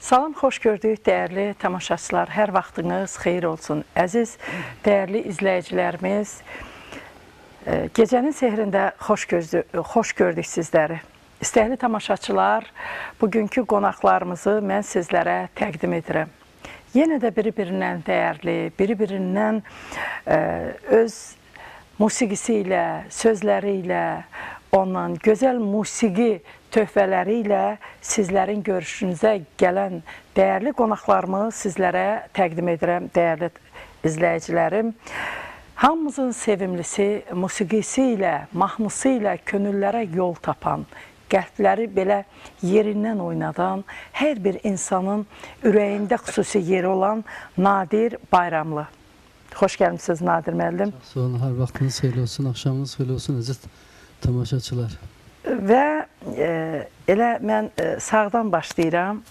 Salam, xoş gördük, dəyərli tamaşaçılar. Hər vaxtınız xeyir olsun. Əziz, dəyərli izləyicilərimiz, gecənin sehrində xoş gördük sizləri. İstəkli tamaşaçılar, bugünkü qonaqlarımızı mən sizlərə təqdim edirəm. Yenə də biri-birindən dəyərli, biri-birindən öz musiqisi ilə, sözləri ilə, ondan gözəl musiqi töhfələri ilə sizlərin görüşünüzə gələn dəyərli qonaqlarımı sizlərə təqdim edirəm, dəyərli izləyicilərim. Hamımızın sevimlisi, musiqisi ilə, mahnısı ilə könüllərə yol tapan, qəlbləri belə yerindən oynadan, hər bir insanın ürəyində xüsusi yeri olan Nadir Bayramlı. Xoş gəlmişsiniz Nadir müəllim. Sağ olun, hər vaxtınız xeyirli olsun, axşamınız xeyirli olsun, əziz tamaşaçılar. Və elə mən sağdan başlayıram.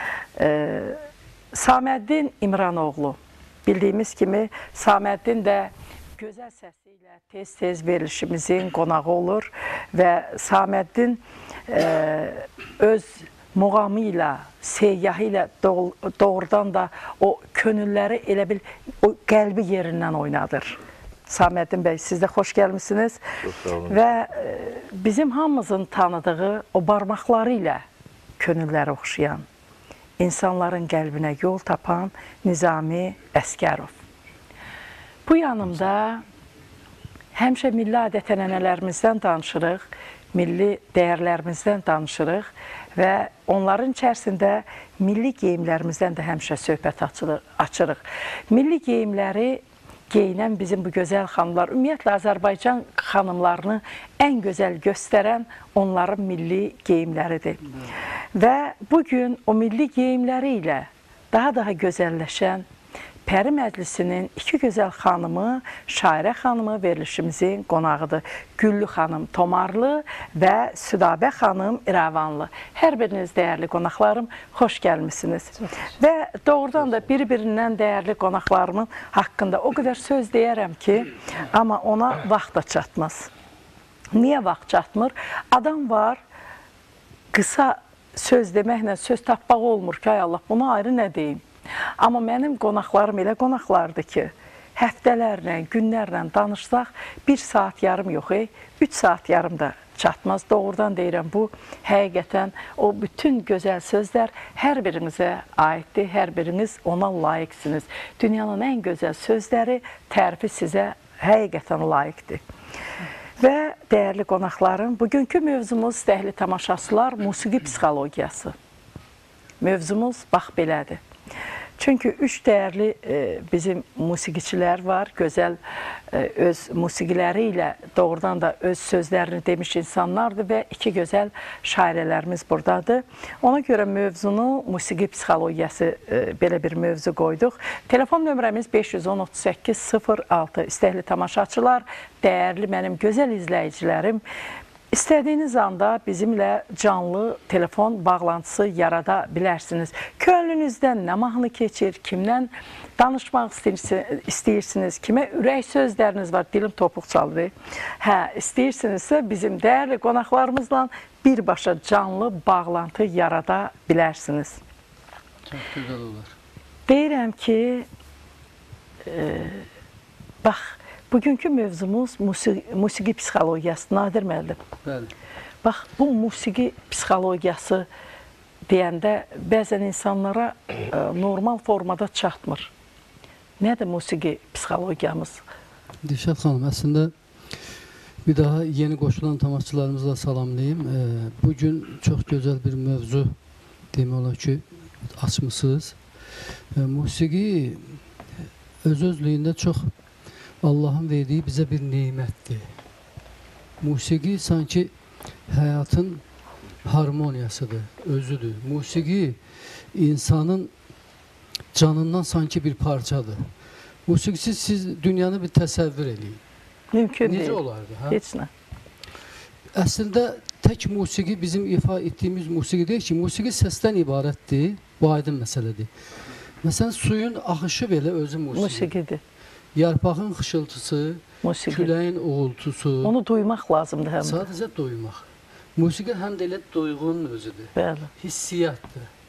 Saməddin İmranoğlu, bildiyimiz kimi Saməddin də gözəl səsi ilə tez-tez verilişimizin qonağı olur və Saməddin öz muğamı ilə, seyyahı ilə doğrudan da o könülləri elə bil o qəlbi yerindən oynadır. Saməddin bəy, siz də xoş gəlmişsiniz və bizim hamımızın tanıdığı o barmaqları ilə könülləri oxşayan, insanların qəlbinə yol tapan Nizami Əsgərov. Bu yanımda həmişə milli adət-ənənələrimizdən danışırıq, milli dəyərlərimizdən danışırıq və onların içərisində milli geyimlərimizdən də həmişə söhbət açırıq. Milli geyimləri geyinən bizim bu gözəl xanımlar, ümumiyyətlə Azərbaycan xanımlarını ən gözəl göstərən onların milli geyimləridir. Və bugün o milli geyimləri ilə daha gözəlləşən Pəri Məclisinin iki gözəl xanımı, Şairə xanımı verilişimizin qonağıdır. Güllü xanım Tomarlı və Südabə xanım İrəvanlı. Hər biriniz dəyərli qonaqlarım, xoş gəlmişsiniz. Və doğrudan da biri-birindən dəyərli qonaqlarımın haqqında o qədər söz deyərəm ki, amma ona vaxt da çatmaz. Niyə vaxt çatmır? Adam var, qısa söz deməklə söz tapmaq olmur ki, ay Allah, buna ayrı nə deyim? Amma mənim qonaqlarım elə qonaqlardır ki, həftələrlə, günlərlə danışsaq, 1 saat yarım yox, 3 saat yarım da çatmaz. Doğrudan deyirəm, bu həqiqətən o bütün gözəl sözlər hər birinizə aiddir, hər biriniz ona layiqsiniz. Dünyanın ən gözəl sözləri, tərifi sizə həqiqətən layiqdir. Və dəyərli qonaqlarım, bugünkü mövzumuz, dəyərli tamaşaçılar, musiqi psixologiyası. Mövzumuz bax belədir. Çünki 3 dəyərli bizim musiqiçilər var, gözəl öz musiqiləri ilə doğrudan da öz sözlərini demiş insanlardır və 2 gözəl şairələrimiz buradadır. Ona görə mövzunu musiqi psixologiyası belə bir mövzu qoyduq. Telefon nömrəmiz 510-38-06. İstəkli tamaşaçılar, dəyərli mənim gözəl izləyicilərim, İstədiyiniz anda bizimlə canlı telefon bağlantısı yarada bilərsiniz. Könlünüzdən nə mahnı keçir, kimdən danışmaq istəyirsiniz, kimə ürək sözləriniz var, dilim topuq çalır. İstəyirsinizsə bizim dəyərli qonaqlarımızla birbaşa canlı bağlantı yarada bilərsiniz. Çox gözəl olur. Deyirəm ki, bax, bugünkü mövzumuz musiqi psixologiyası, Nadir müəllim. Bəli. Bax, bu musiqi psixologiyası deyəndə bəzən insanlara normal formada çatmır. Nədir musiqi psixologiyamız? Dilşad xanım, əslində bir daha yeni qoşulan tamaşaçılarımızla salamlayayım. Bugün çox gözəl bir mövzu demək olar ki, açmışsınız. Musiqi öz-özlüyündə çox Allahın verdiyi bizə bir neymətdir. Musiqi sanki həyatın harmoniyasıdır, özüdür. Musiqi insanın canından sanki bir parçadır. Musiqisiz siz dünyanı bir təsəvvür edin. Mümkün deyil. Necə olardı? Heç nə. Əslində tək musiqi bizim ifa etdiyimiz musiqi deyil ki, musiqi səsdən ibarətdir, bu aydın məsələdir. Məsələn, suyun axışı belə özü musiqidir. Yarpağın xışıltısı, küləyin uğultusu. Onu duymaq lazımdır həm də. Sadəcə duymaq. Musiqi həm də elə duyğunun özüdür. Bəli. Hissiyyatdır.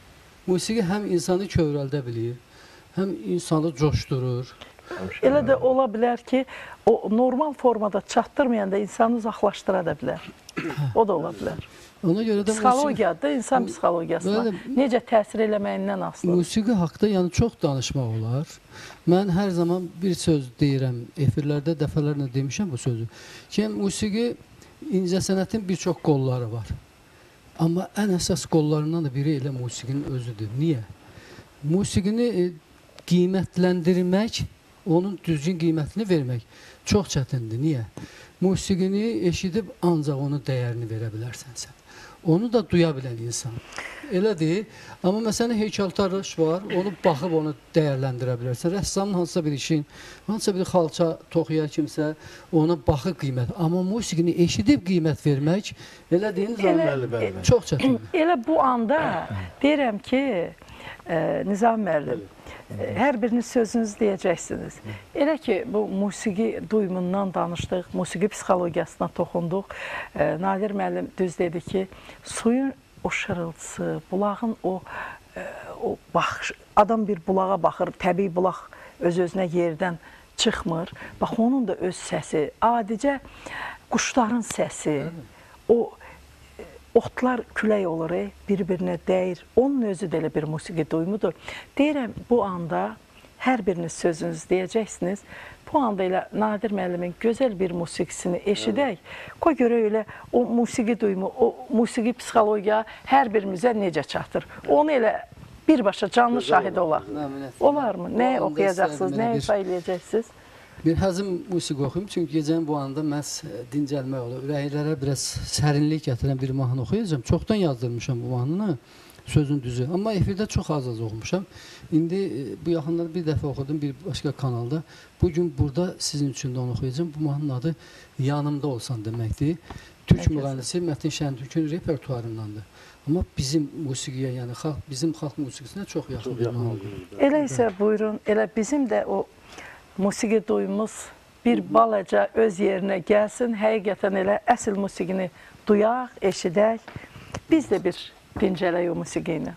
musiqi həm insanı kövrəldə bilir, həm insanı coşdurur. Elə də ola bilər ki, o normal formada çatdırmayanda insanı uzaqlaşdıra da bilər. O da ola bilər. Ona görə də Psixologiyada, insan psixologiyasına necə təsir eləməyindən asılıdır. Musiqi haqda yəni çox danışmaq olar. Mən hər zaman bir söz deyirəm, efirlərdə dəfələrlə demişəm bu sözü. Ki, musiqi incəsənətin bir çox qolları var. Amma ən əsas qollarından da biri elə musiqinin özüdür. Niyə? Musiqini qiymətləndirmək, onun düzgün qiymətini vermək çox çətindir. Niyə? Musiqini eşidib ancaq onun dəyərini verə bilərsən sən. Onu da duya bilən insan. Elədir. Amma məsələn, heykəltaraş var, onu baxıb onu dəyərləndirə bilərsən. Rəssamın hansısa bir işin, hansısa bir xalça toxuyan kimsə, ona baxıb qiymət. Amma musiqini eşidib qiymət vermək, elədir, çox çətindir. Elə bu anda deyirəm ki, Nizam müəllim, hər biriniz sözünüzü deyəcəksiniz. Elə ki, bu musiqi duyumundan danışdıq, musiqi psixologiyasına toxunduq. Nadir müəllim düz dedi ki, suyun o şırıltısı, bulağın o baxış, adam bir bulağa baxır, təbii bulaq öz-özünə yerdən çıxmır. Bax, onun da öz səsi, adicə quşların səsi, o otlar külək olur, bir-birinə dəyir. Onun özü də elə bir musiqi duyumudur. Deyirəm, bu anda hər biriniz sözünüzü deyəcəksiniz. Bu anda elə Nadir müəllimin gözəl bir musiqisini eşidək. Qoy görək elə o musiqi duyumu, o musiqi psixologiya hər birimizə necə çatır. Onu elə birbaşa canlı şahid olaq. Olarmı? Nə oxuyacaqsınız, nə ifa eləyəcəksiniz? Bir həzm musiqi oxuyum, çünki gecənin bu anda məhz dincəlmək olur. Ürəklərə biraz sərinlik gətirən bir mahnı oxuyacağım. Çoxdan yazdırmışam bu mahnını, sözün düzü. Amma efirdə çox az oxumuşam. İndi bu yaxınlarda bir dəfə oxudum bir başqa kanalda. Bugün burada sizin üçün də onu oxuyacağım. Bu mahnının adı Yanımda Olsan deməkdir. Türk müğənnisi Mətin Şəntürkün repertuarındandır. Amma bizim musiqiyə, yəni bizim xalq musiqisinə çox yaxın bir mahnıdır. Elə isə buyurun, elə bizim də o musiqi duyumuz bir balaca öz yerinə gəlsin, həqiqətən elə əsl musiqini duyaq, eşidək, biz də bir dincələk o musiqi ilə.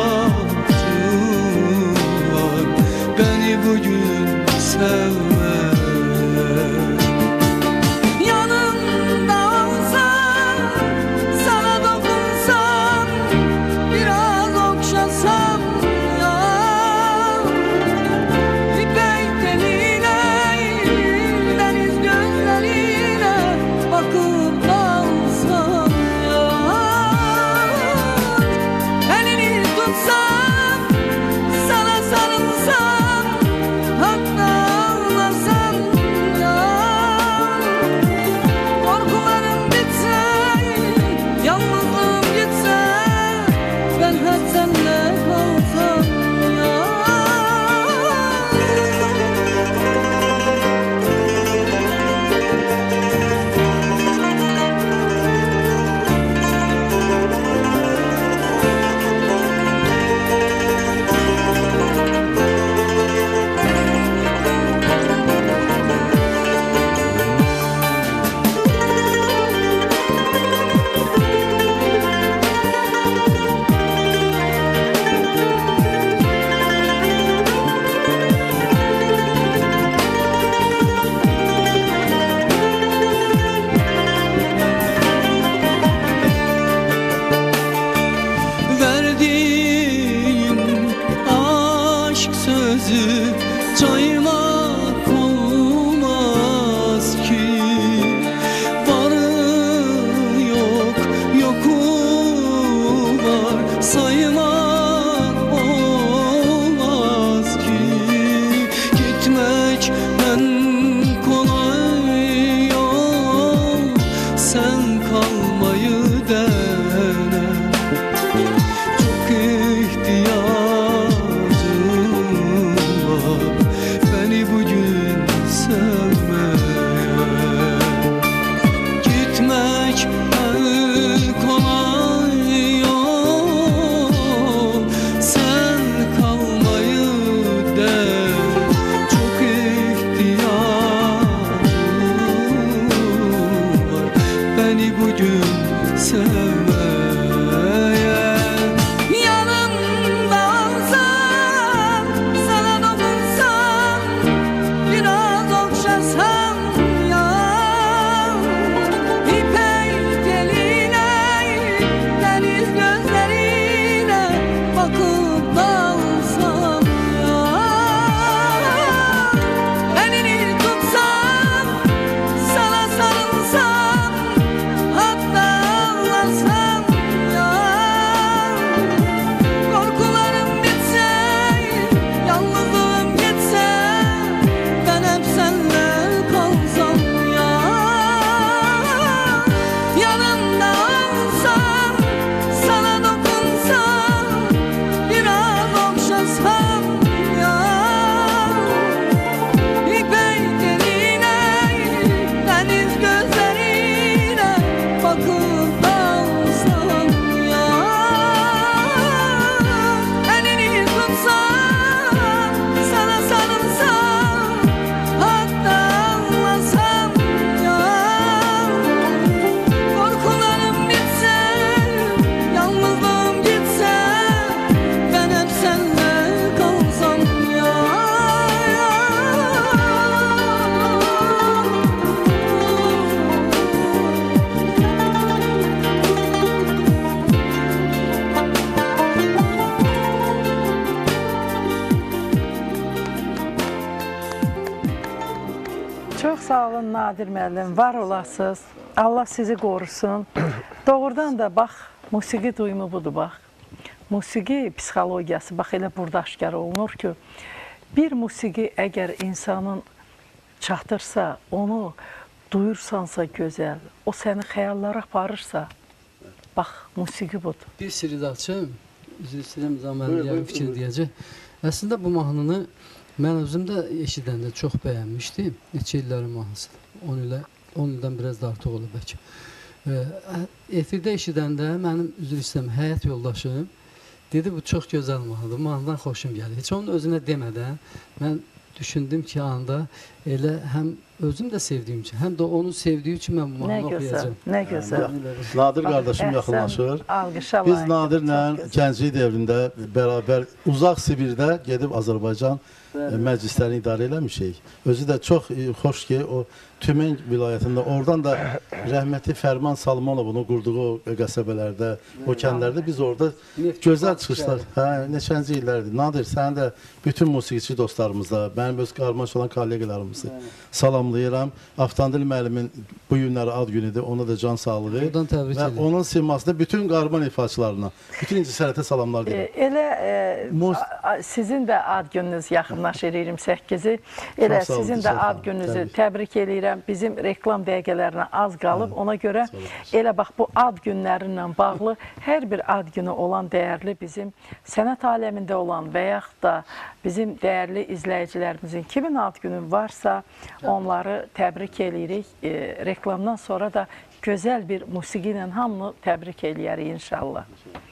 Beni bugün sevme. Gitməkdən kolay yol, sən kalmayı dene. Çok ihtiyacım var beni bugün sevmeye. Gitməkdən kolay yol, sen kalmayı dene. Beni bugün sevmeye. Yanımda olsan, sana dokunsam, biraz okşasam ya. İpek teline, deniz gözlerine bakıp dalsam ya. Elini tutsam, sana sarılsam, hatta ağlasam ya. Korkularım bitse, yalnızlığım gitse, ben hep seninle kalsam ya. Yanımda olsam, sana dokunsam, biraz okşasam ya. İpek teline, deniz gözlerine bakıp dalsam ya. Elini tutsam, sana sarılsam, hatta ağlasam ya. Korkularım bitse, yalnızlığım gitse, ben hep seninle kalsam ya. Çox sağ olun Nadir müəllim, var olasınız. Allah sizi qorusun. Doğrudan da bax, musiqi duyumu budur bax. Musiqi psixologiyası bax elə burada aşkar olunur ki, bir musiqi əgər insanın çatırsa, onu duyursansa gözəl, o səni xəyallara aparırsa, bax, musiqi budur. Bir sirri də açım, üzr istəyirəm zaman fikir deyəcək. Əslində bu mahnını mən özüm də eşidəndə çox bəyənmişdim. Neçə illərin mahnısıdır. 10 ildən biraz da artıq olub bəlkə. Efirdə eşidəndə mənim üzr istəyirəm həyat yoldaşım dedi bu çox gözəl mahnıdır. Mahnıdan xoşum gəlir. Heç onun özünə demədən mən düşündüm ki, anda elə həm özüm də sevdiyim üçün, həm də onun sevdiyi üçün mən bu mahnını oxuyacağım. Nə gözəl. Nadir qardaşım yaxınlaşır. Alqışa Biz Nadirlə gənclik dövründə bərabər uzaq Sibirdə gedib Azərbaycan məclislərini idarə eləmişik. Özü də çox xoş ki, o Tümen vilayətində, oradan da rəhmətli Fərman Salmanovun qurduğu o qəsəbələrdə, o kəndlərdə biz orada gözəl çıxışlar, neçənci illərdir. Nadir, sənin də bütün musiqiçi dostlarımızda, mənim öz qarmaş olan kollegalarımızı salamlayıram. Avtandil müəllimin bu günləri ad günüdür, ona da can sağlığı və onun simasında bütün qarman ifaçılarına, bütün incəsənətə salamlar deyirəm. Elə sizin də ad gününüz yaxınlaşır 28-i, elə sizin də ad gününüzü təbrik edirəm. Bizim reklam dəqiqələrinə az qalıb, ona görə elə bax bu ad günlərinlə bağlı hər bir ad günü olan dəyərli bizim sənət aləmində olan və yaxud da bizim dəyərli izləyicilərimizin kimin ad günü varsa onları təbrik edirik. Reklamdan sonra da gözəl bir musiqi ilə hamını təbrik eləyərik inşallah.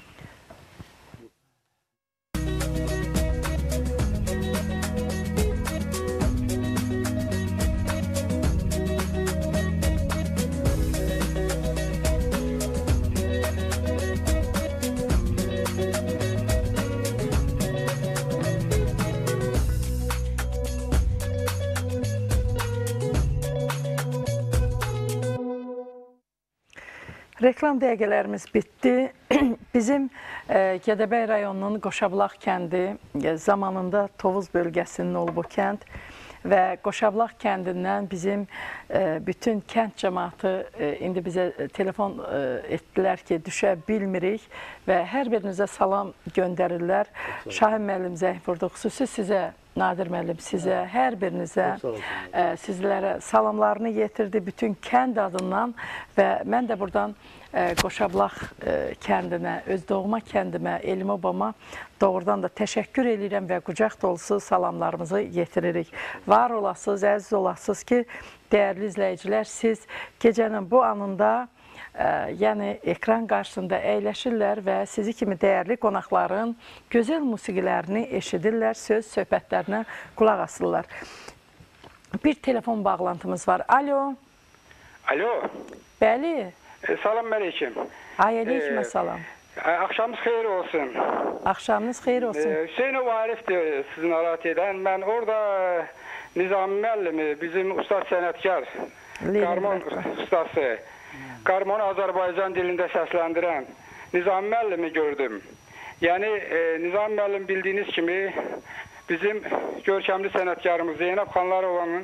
Reklam dəqiqələrimiz bitdi. Bizim Gədəbəy rayonunun Qoşablaq kəndi zamanında Tovuz bölgəsinin olub o kənd və Qoşablaq kəndindən bizim bütün kənd cəmaatı indi bizə telefon etdilər ki, düşə bilmirik və hər birinizə salam göndərirlər. Şahin müəllim zəng vurdu, xüsusi sizə Nadir müəllim sizə, hər birinizə, Çox sağ olun. sizlərə salamlarını yetirdi bütün kənd adından və mən də buradan Qoşablaq kəndinə, öz doğma kəndimə, elim obama doğrudan da təşəkkür edirəm və qucaq dolusu salamlarımızı yetiririk. Var olasınız, əziz olasınız ki, dəyərli izləyicilər, siz gecənin bu anında yəni ekran qarşısında əyləşirlər və sizi kimi dəyərli qonaqların gözəl musiqilərini eşidirlər, söz söhbətlərinə qulaq asırlar. Bir telefon bağlantımız var. Alo. Alo. Bəli. Salam aleyküm. Aleyküm salam. Axşamınız xeyir olsun. Axşamınız xeyir olsun. Hüseynov Arif'dir sizi narahat edən. Mən orada Nizami müəllimi, bizim ustad sənətkar, qarmon ustası, qarmonu Azərbaycan dilində səsləndirən Nizami müəllimi gördüm. Yəni, Nizami müəllim bildiyiniz kimi bizim görkəmli sənətkarımız Zeynəb Xanlarovanın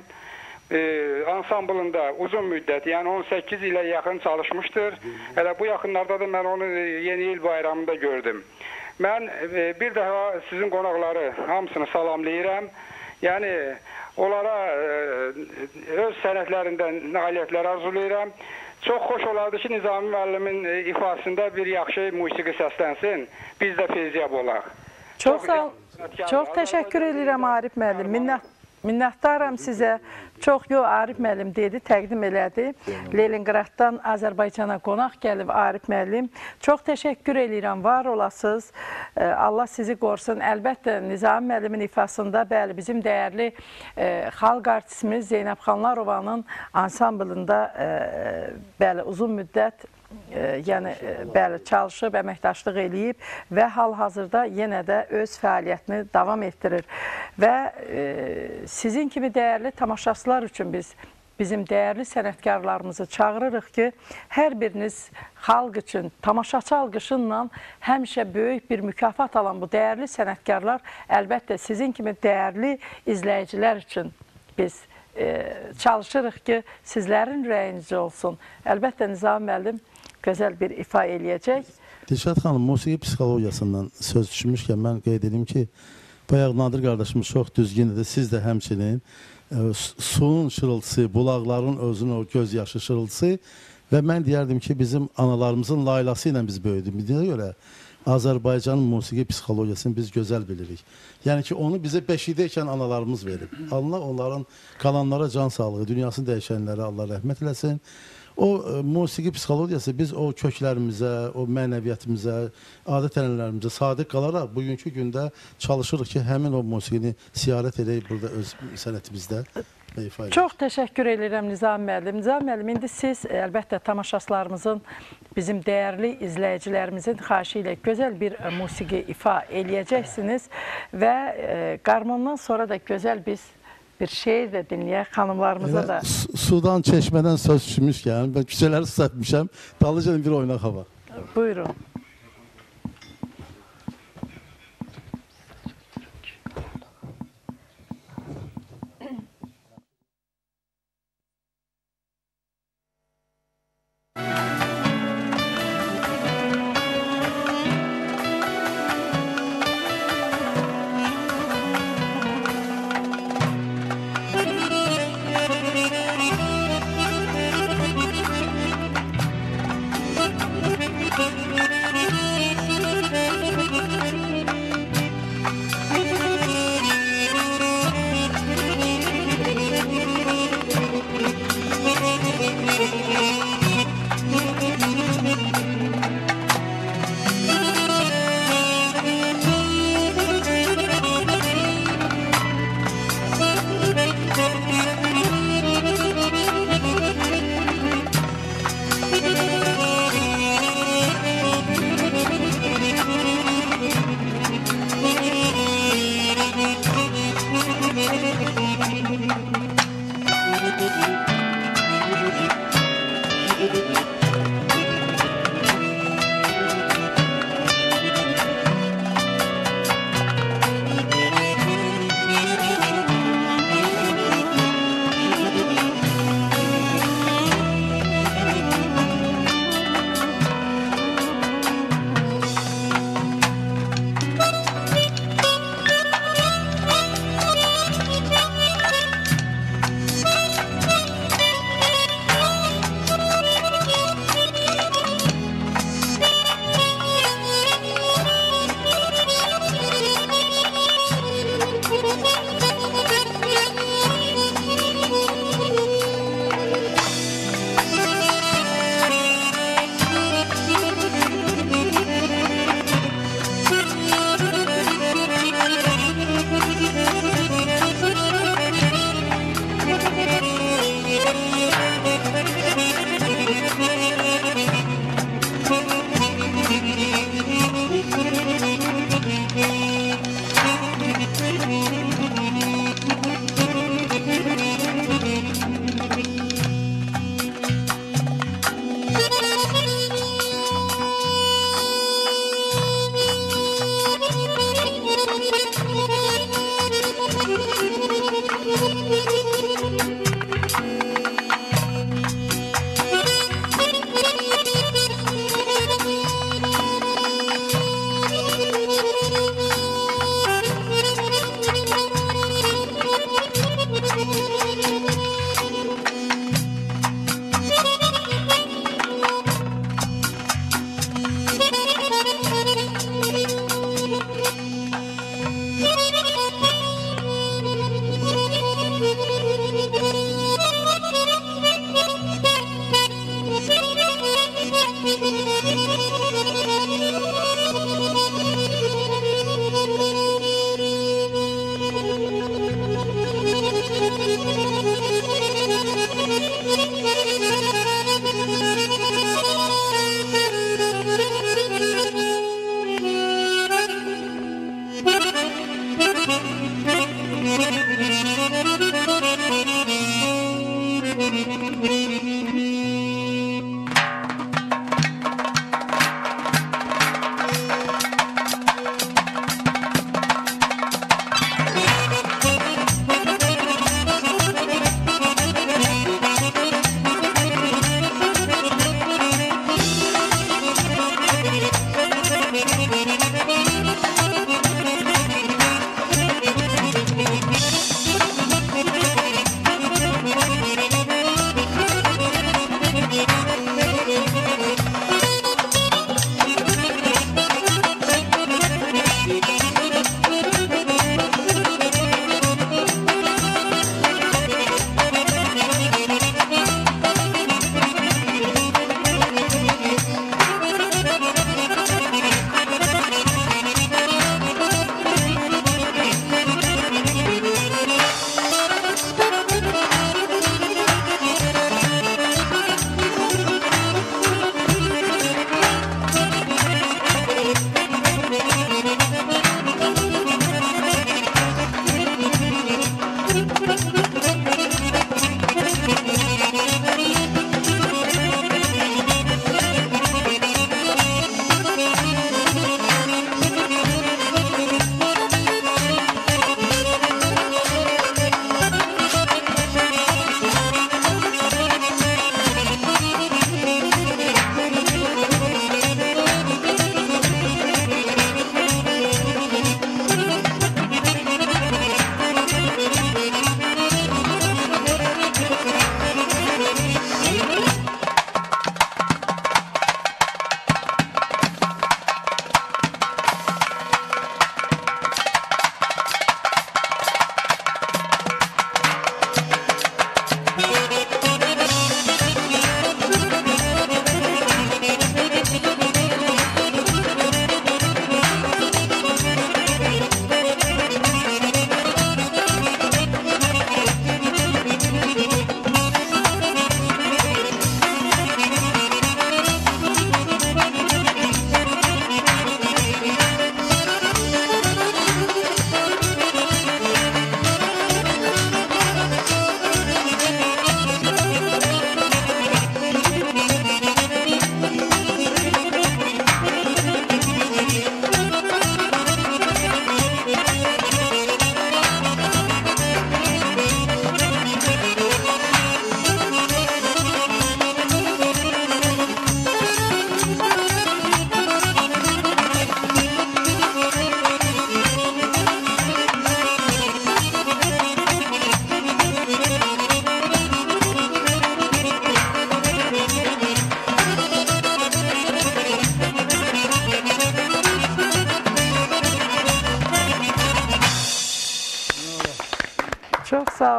ansamblında uzun müddət, yəni 18 ilə yaxın çalışmışdır. Hələ bu yaxınlarda da mən onu yeni il bayramında gördüm. Mən bir dəfə sizin qonaqları hamısını salamlayıram. Yəni, onlara öz sənətlərindən nailiyyətlər arzulayıram. Çox xoş olardı ki, Nizami müəllimin ifasında bir yaxşı musiqi səslənsin, biz də feyziyab olaq. Çox təşəkkür edirəm Arif müəllim. Minnətdaram sizə. Çox Arif müəllim dedi, təqdim elədi. Leninqraddan Azərbaycana qonaq gəlib Arif müəllim. Çox təşəkkür edirəm, var olasınız. Allah sizi qorusun. Əlbəttə, Nizami müəllimin ifasında, bəli, bizim dəyərli xalq artistimiz Zeynəb Xanlarovanın ansamblında bəli, uzun müddət yəni, bəli, çalışıb, əməkdaşlıq eləyib və hal-hazırda yenə də öz fəaliyyətini davam etdirir. Və sizin kimi dəyərli tamaşaçılar üçün biz bizim dəyərli sənətkarlarımızı çağırırıq ki, hər biriniz xalq üçün tamaşaçı alqışınla həmişə böyük bir mükafat alan bu dəyərli sənətkarlar əlbəttə sizin kimi dəyərli izləyicilər üçün biz çalışırıq ki, sizlərin rəyinici olsun. Əlbəttə, Nizami müəllim gözəl bir ifa eləyəcək. Dilşad xanım, musiqi psixologiyasından söz düşmüşkən mən qeyd edeyim ki, bayaq Nadir qardaşımız çox düzgündür. Siz də həmçinin suyun şırıltısı, bulaqların özünün o göz yaşı şırıltısı və mən deyərdim ki, bizim analarımızın laylası ilə biz böyüdük. Bizə görə Azərbaycanın musiqi psixologiyasını biz gözəl bilirik. Yəni ki, onu bizə beşikdəykən analarımız verib. Allah onların qalanlara can sağlığı, dünyasını dəyişənlərə Allah rəhmət eləsin. O musiqi psixologiyası biz o köklərimizə, o mənəviyyətimizə, adət-ənənələrimizə sadiq qalaraq bugünkü gündə çalışırıq ki, həmin o musiqini ziyarət edək burada öz sənətimizdə. Çox təşəkkür edirəm Nizami müəllim. Nizami müəllim, indi siz əlbəttə tamaşaçılarımızın, bizim dəyərli izləyicilərimizin xahişi ilə gözəl bir musiqi ifa eləyəcəksiniz və qarmondan sonra da gözəl biz bir şeir də dinləyək, xanımlarımıza da. Sudan, çeşmədən söz düşmüşkən, mən küçələri süsətmişəm, dalıca bir oynaq hava. Buyurun.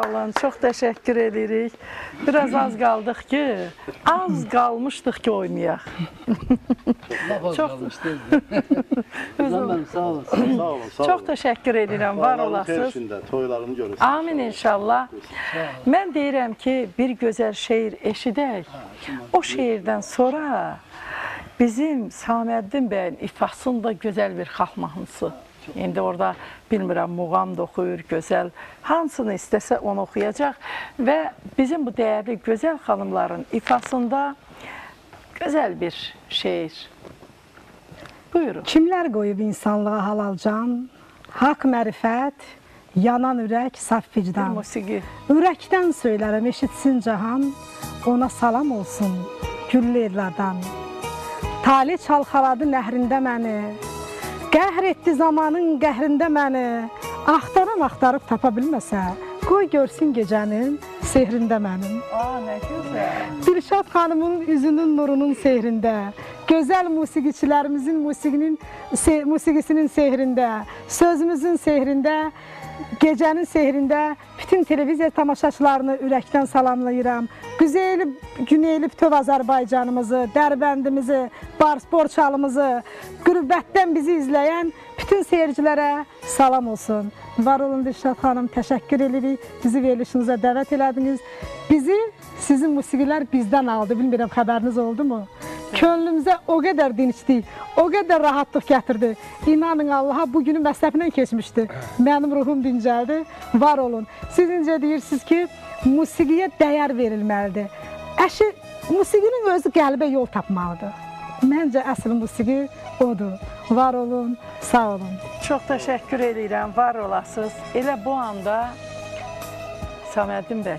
olun, çox təşəkkür edirik. Biraz az qaldıq ki, az qalmışdıq ki oynayaq. Laf Çox- qalmışdı. Özüm- Mənim sağ olun. Sağ olun, sağ Çox olun. təşəkkür edirəm, var Allah'ın olasınız. xeyirində, toylarını görürsünüz. Amin inşallah. Mən deyirəm ki, bir gözəl şeir eşidək. O şeirdən sonra bizim Saməddin bəyin ifasında gözəl bir xalq mahnısı. İndi orada bilmirəm, muğam da oxuyur, gözəl. Hansını istəsə onu oxuyacaq və bizim bu dəyərli gözəl xanımların ifasında gözəl bir şeir. Buyurun. Kimlər qoyub insanlığa halal can, haqq mərifət, yanan ürək, saf Bir vicdan. musiqi. Ürəkdən söylərəm, eşitsin cahan, ona salam olsun güllü evladan. Talih çalxaladı nəhrində məni, qəhr etdi zamanın qəhrində məni, axtarıb tapa bilməsə, qoy görsün gecənin sehrində mənim. Nə gözəl. Dilşad xanımın üzünün nurunun sehrində, gözəl musiqiçilərimizin musiqisinin sehrində, sözümüzün sehrində, gecənin sehrində bütün televiziya tamaşaçılarını ürəkdən salamlayıram. Güzeyli, güneyli bütöv Azərbaycanımızı, Dərbəndimizi, Borçalımızı, qürbətdən bizi izləyən bütün seyircilərə salam olsun. Var olun Dilşad xanım, təşəkkür edirik. Bizi verilişinizə dəvət elədiniz. Bizi sizin musiqilər bizdən aldı. Bilmirəm, xəbəriniz oldu mu? Könlümüzə o qədər dinçdik, o qədər rahatlıq gətirdi. İnanın Allaha, bu günü məsləfindən keçmişdi. Mənim ruhum dincəldi. Var olun. Siz incə deyirsiniz ki, musiqiyə dəyər verilməlidir. Musiqinin özü qəlbə yol tapmalıdır. Məncə əsl musiqi odur. Var olun, sağ olun. Çox təşəkkür edirəm, var olasınız. Elə bu anda Saməddin bəy,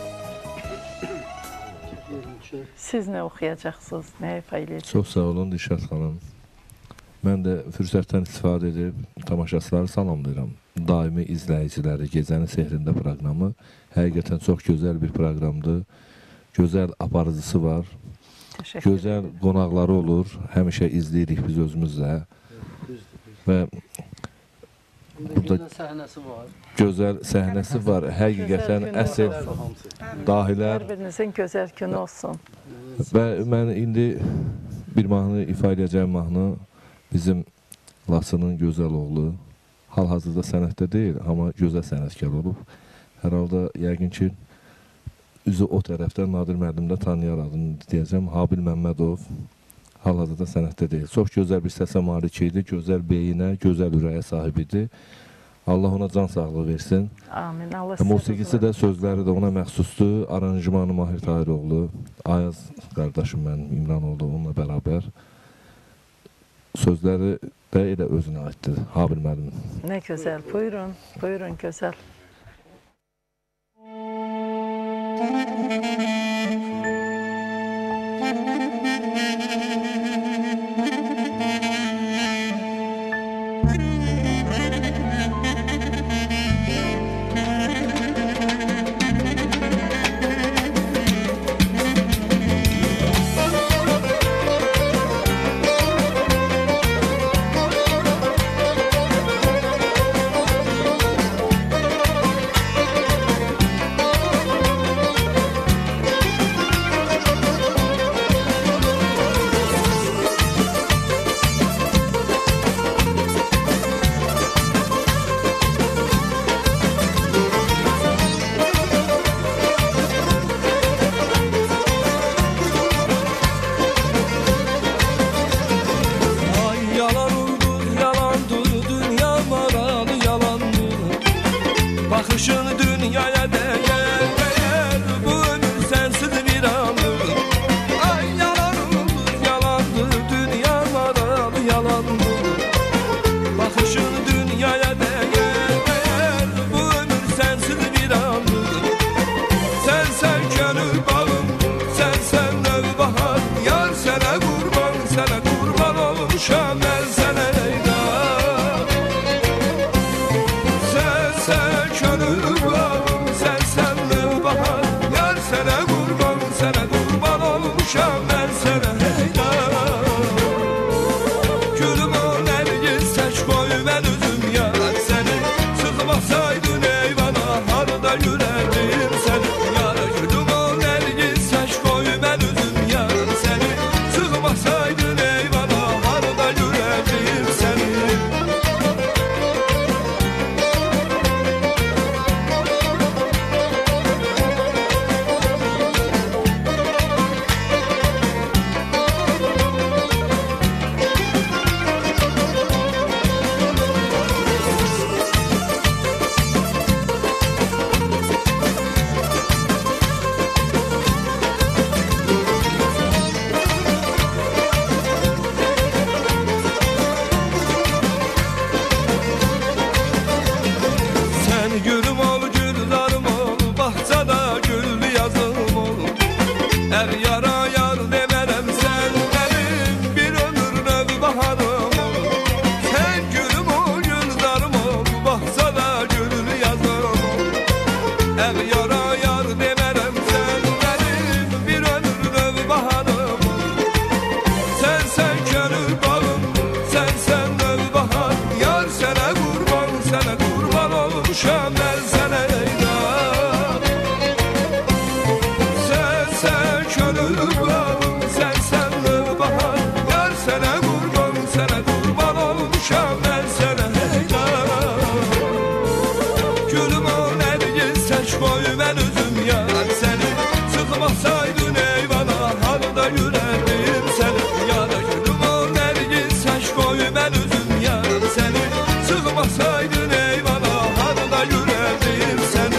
siz nə oxuyacaqsınız, nə ifa eləyəcəksiniz? Çox sağ olun Dilşad xanım. Mən də fürsətdən istifadə edib tamaşaçıları salamlayıram. Daimi izləyiciləri, Gecənin Sehrində proqramı həqiqətən çox gözəl bir proqramdır. Gözəl aparıcısı var. Gözəl qonaqları olur. Həmişə izləyirik biz özümüzlə. Və burada səhnəsi var. gözəl səhnəsi var. Həqiqətən əsl dahilər. Hər birinizin gözəl günü olsun. Və mən indi bir mahnı ifa edəcəyim mahnı bizim Laçının gözəl oğlu. Hal-hazırda sənətdə deyil, amma gözəl sənətkar olub. Hər halda yəqin ki, üzü o tərəfdən Nadir müəllim də tanıyar adını deyəcəm. Habil Məmmədov hal-hazırda sənətdə deyil. Çox gözəl bir səsə malik idi, gözəl beyinə, gözəl ürəyə sahib idi. Allah ona can sağlığı versin. Amin. Allah Musiqisi də, sözləri də ona məxsusdur. Aranjmanı Mahir Tahiroğlu, Ayaz qardaşım mənim İmranoğlu onunla bərabər. Sözləri də elə özünə aiddir, Habil müəllim. Nə gözəl. Buyurun, buyurun gözəl. Müzik yürəkliyim səni. Yara gülüm o nərgiz aşkoy mən özüm yar səni. Sığmasaydın eyvana harda yürəkliyim səni. Sen gülüm ol, güldarım ol, bahçada güllü yazım ol. Er yara yar demerem sen benim bir ömür növ baharım ol. Sen gülüm ol, güldarım ol, bahçada güllü yazım ol. Er yara yar demerem sen benim bir ömür növ baharım ol. Sen gönül bağım, sen növ bahar. Yar sana kurban olmuşam ben sana eydan. Sen gönül bağım, sen növ bahar. Yar sana kurban olmuşam ben sana eydan. Gülüm o nərgiz saçkoy ben özüm yar seni. Sıkmasaydın eyvana harda yürəkliyim səni. Yara gülüm o nərgiz saçkoy ben özüm yar seni. Sıkmasaydın eyvana harda yürəkliyim səni.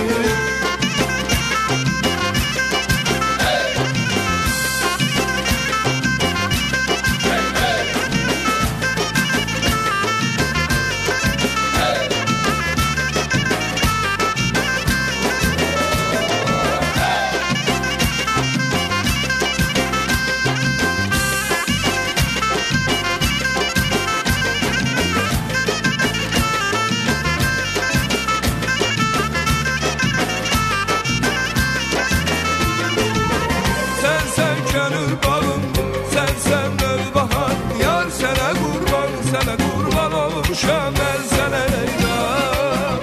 Sen gönül bağım, sen növ bahar. Yar sana kurban olmuşam ben sana eydan.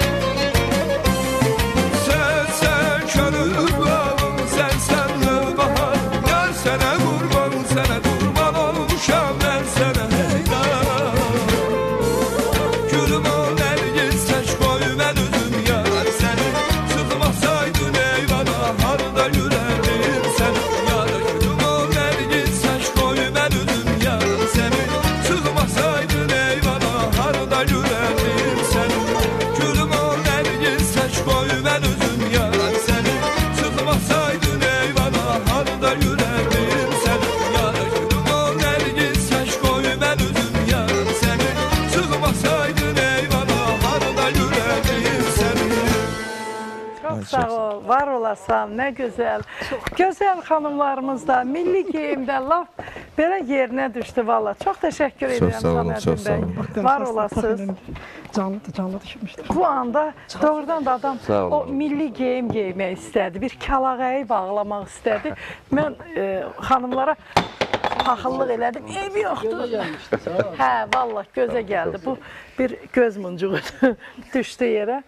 Sen gönül bağım, sen növ bahar. Yar sana kurban olmuşam ben sana eydan. Gülüm o nərgiz saçkoy ben özüm yar səni. Sıkmasaydın eyvana harda yürəkliyim səni. Yara gülüm o nərgiz saçkoy ben özüm yar səni. Sıkmasaydın eyvana harda yürəkliyim səni. Gülüm o nərgiz saçkoy ben özüm yar səni. Sıkmasaydın eyvana harda yürəkliyim səni. Yara gülüm o nərgiz saçkoy ben özüm yar səni. Sıkmasaydın eyvana harda yürəkliyim səni. Çok sağ ol, var olasan, ne güzel. Güzel hanımlarımız da milli geyimde laf böyle yerine düştü valla. Çok teşekkür ederim sağ olun, çok Samettin sağ Bey. olun. Var olasınız. Canlı düşmüşdür. Bu anda doğrudan da adam Sağ olun. o milli geyim giymək istədi. Bir kəlağayı bağlamaq istədi. Mən xanımlara paxıllıq elədim. Ev yoxdur. Hə, vallahi gözə gəldi. Bu bir göz muncuğu düşdü yerə.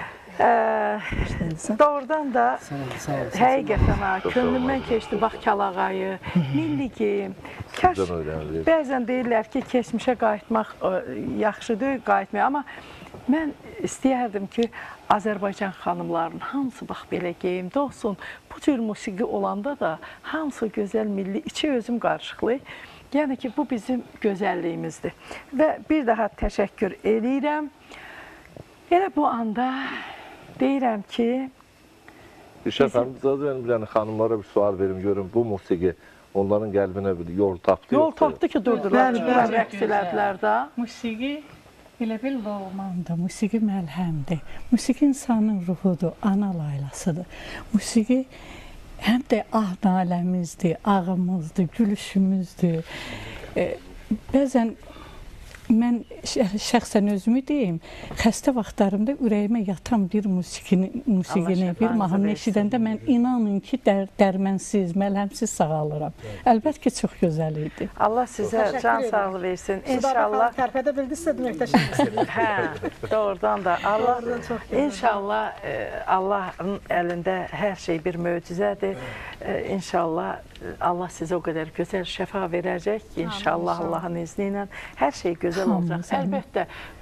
Doğrudan da həqiqətən ha, könlümdən keçdi bax kəlağayı, milli geyim. Kaş, bəzən deyirlər ki, keçmişə qayıtmaq yaxşıdır, qayıtmıyor. Amma mən istəyərdim ki, Azərbaycan xanımlarının hamısı bax belə geyimdə olsun. Bu cür musiqi olanda da hamısı gözəl, milli, içi özüm qarışıqlı. Yəni ki, bu bizim gözəlliyimizdir. Və bir daha təşəkkür edirəm. Elə bu anda deyirəm ki... Gülşən xanım, yəni xanımlara bir sual verim, görün bu musiqi onların qəlbinə bir yol tapdı. Yol tapdı ki, durdular, rəqs elədilər də. Musiqi elə bir loğmandır, musiqi məlhəmdir. Musiqi insanın ruhudur, ana laylasıdır. Musiqi həm də ah-naləmizdir, ağımızdır, gülüşümüzdür. Bəzən mən şəxsən özümü deyim, xəstə vaxtlarımda ürəyimə yatan bir musiqini, bir mahnı eşidəndə mən inanın ki, dərmənsiz, məlhəmsiz sağalıram. Əlbəttə ki, çox gözəl idi. Allah sizə can sağlığı versin. İnşallah. Tərpədə bildinizsə, möhtəşəmsiniz. Hə, doğrudan da. İnşallah Allahın əlində hər şey bir möcüzədir. İnşallah Allah sizə o qədər gözəl şəfa verəcək ki, inşallah Allahın izni ilə hər şey gözəl olacaq. Əlbəttə,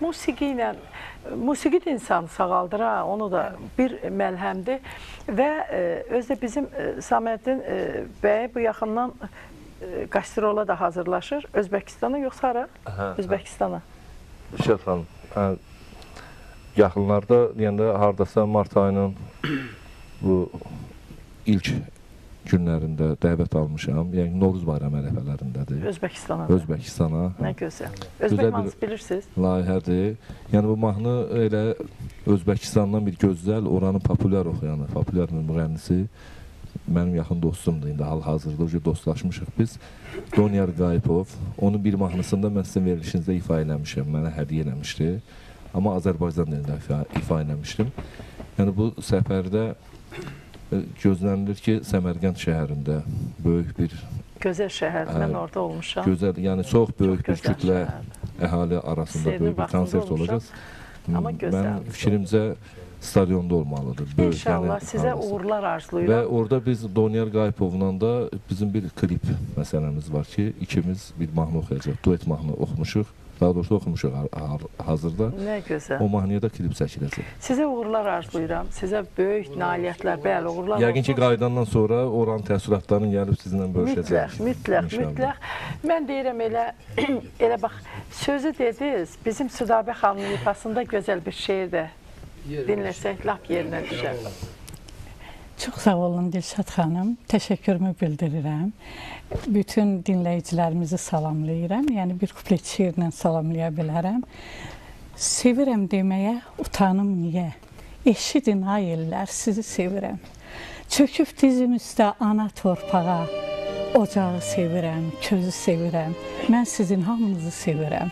musiqi də insanı sağaldır, onu da bir məlhəmdir və özdə bizim Saməddin bəy bu yaxından qastrol'a da hazırlaşır. Özbəkistana yoxsa hara? Özbəkistana. Şəhət xanım, yaxınlarda deyəndə hardasa mart ayının bu ilk günlərində dəvət almışam. Yəni Novruz bayram ərəfələrindədir. Özbəkistana. Özbəkistana. Nə gözəl. Özbək mahnısı bilirsiniz? Layihədir. Yəni bu mahnı elə Özbəkistandan bir gözəl, oranın populyar oxuyanı, populyar müğənnisi mənim yaxın dostumdur. İndi hal-hazırda dostlaşmışıq biz. Donyar Qayıpov. Onun bir mahnısında mən sizin verilişinizdə ifa eləmişəm. Mənə hədiyyə eləmişdi. Amma Azərbaycan dilində ifa eləmişdim. Yəni bu səfərdə gözlənilir ki, Səmərqənd şəhərində böyük bir... Gözəl şəhər, mən orada olmuşam. Gözəl, yəni çox böyük bir kütlə əhali arasında böyük bir konsert olacaq. Mənim fikrimcə stadionda olmalıdır. İnşallah sizə uğurlar arzulayıram. Və orada biz Donyar Qayıpovla da bizim bir klip məsələmiz var ki, ikimiz bir mahnı oxuyacaq, duet mahnı oxumuşuq. Daha doğrusu oxumuşuq hazırda. Nə gözəl. O mahnıya da klip çəkiləcək. Sizə uğurlar arzulayıram. Sizə böyük nailiyyətlər, bəli, uğurlar olsun. Yəqin ki, qaydandan sonra oranın təəssüratlarını gəlib sizinlə bölüşəcək. Mütləq. Mən deyirəm elə bax, sözü dediniz, bizim Südabə xanımın ifasında gözəl bir şeir də dinləsək, lap yerinə düşər. Çox sağ olun Dilşad xanım, təşəkkürümü bildirirəm. Bütün dinləyicilərimizi salamlayıram, yəni bir kuplet şeirlə salamlaya bilərəm. Sevirəm deməyə utanım niyə, eşidin ay illər sizi sevirəm. Çöküb dizim üstə ana torpağa, ocağı sevirəm, közü sevirəm, mən sizin hamınızı sevirəm.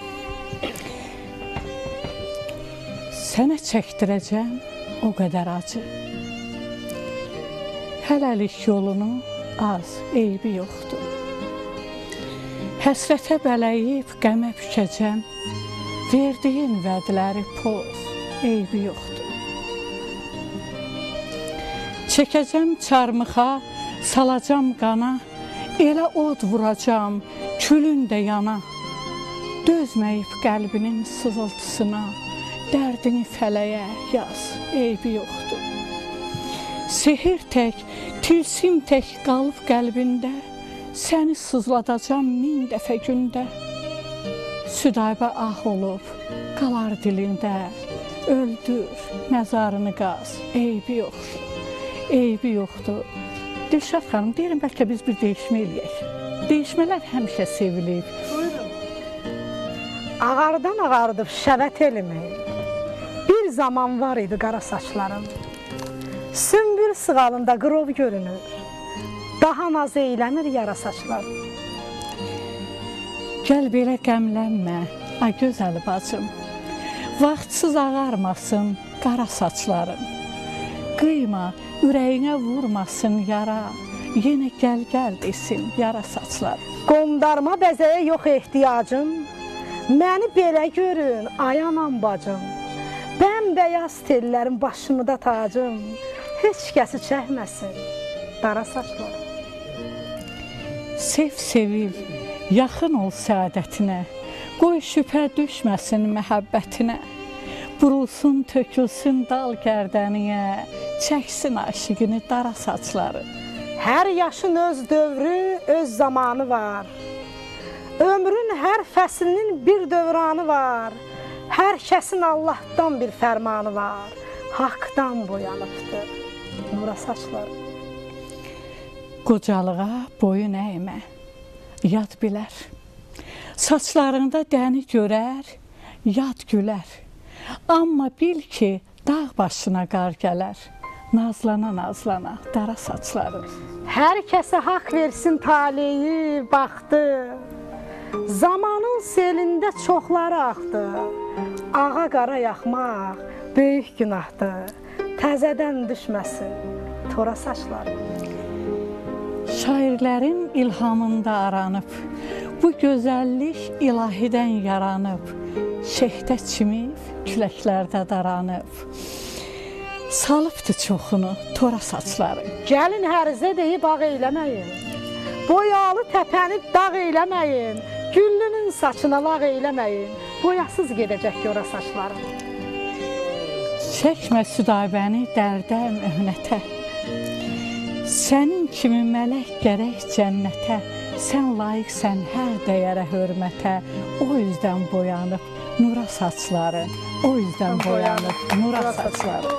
Sənə çəkdirəcəm o qədər acı. Hələlik yolunu az, eybi yoxdur. Həsrətə bələyib qəmə bükəcəm, verdiyin vədləri poz, eybi yoxdur. Çəkəcəm çarmıxa, salacam qana, elə od vuracam, külün də yana. Dözməyib qəlbinin sızıltısına, dərdini fələyə yaz, eybi yoxdur. Sehir tək, tilsim tək qalıb qəlbində, səni sızladacam min dəfə gündə. Südaybə ah olub, qalar dilində, öldür, məzarını qaz, eybi yoxdur, eybi yoxdur. Dilşad xanım, deyirəm, bəlkə biz bir dəyişmə eləyək. Dəyişmələr həmişə sevilib. Ağardan ağardıb şəvət elimi, bir zaman var idi qara saçlarım. Sümbül sığalında qırov görünür, daha naz eyləmir yara saçlar. Gəl belə qəmlənmə, ay gözəl bacım, vaxtsız ağarmasın qara saçların. Qıyma, ürəyinə vurmasın yara, yenə gəl desin yara saçlar. Qondarma bəzəyə yox ehtiyacım, məni belə görün, ay anam bacım. Bəmbəyaz tellərim başımda tacım, heç kəsi çəkməsin dara saçlar. Sev sevil, yaxın ol səadətinə, qoy şübhə düşməsin məhəbbətinə. Burulsun, tökülsün dal gərdəniyə, çəksin aşıqını dara saçları. Hər yaşın öz dövrü, öz zamanı var. Ömrün hər fəslinin bir dövranı var. Hər kəsin Allahdan bir fərmanı var. Haqdan boyanıbdır nura saçları. Qocalığa boyun əymə, yad bilər. Saçlarında dəni görər, yad gülər. Amma bil ki, dağ başına qar gələr. Nazlana dara saçları. Hər kəsə haqq versin taleyi, baxdı. Zamanın selində çoxları axdı. Ağa qara yaxmaq böyük günahdır. Təzədən düşməsin tora saçları. Şairlərin ilhamında aranıb, bu gözəllik ilahidən yaranıb, şehdə çimib, küləklərdə daranıb. Salıbdı çoxunu tora saçları. Gəlin hərizə deyib ağ eyləməyin, boyalı təpəni dağ eyləməyin, güllünün saçına lağ eyləməyin, boyasız gedəcək yora saçların. Çəkmə südabəni dərdə, möhnətə, sənin kimi mələk gərək cənnətə, sən layiqsən hər dəyərə, hörmətə, o üzdən boyanıb nura saçları, o üzdən boyanıb nura saçları.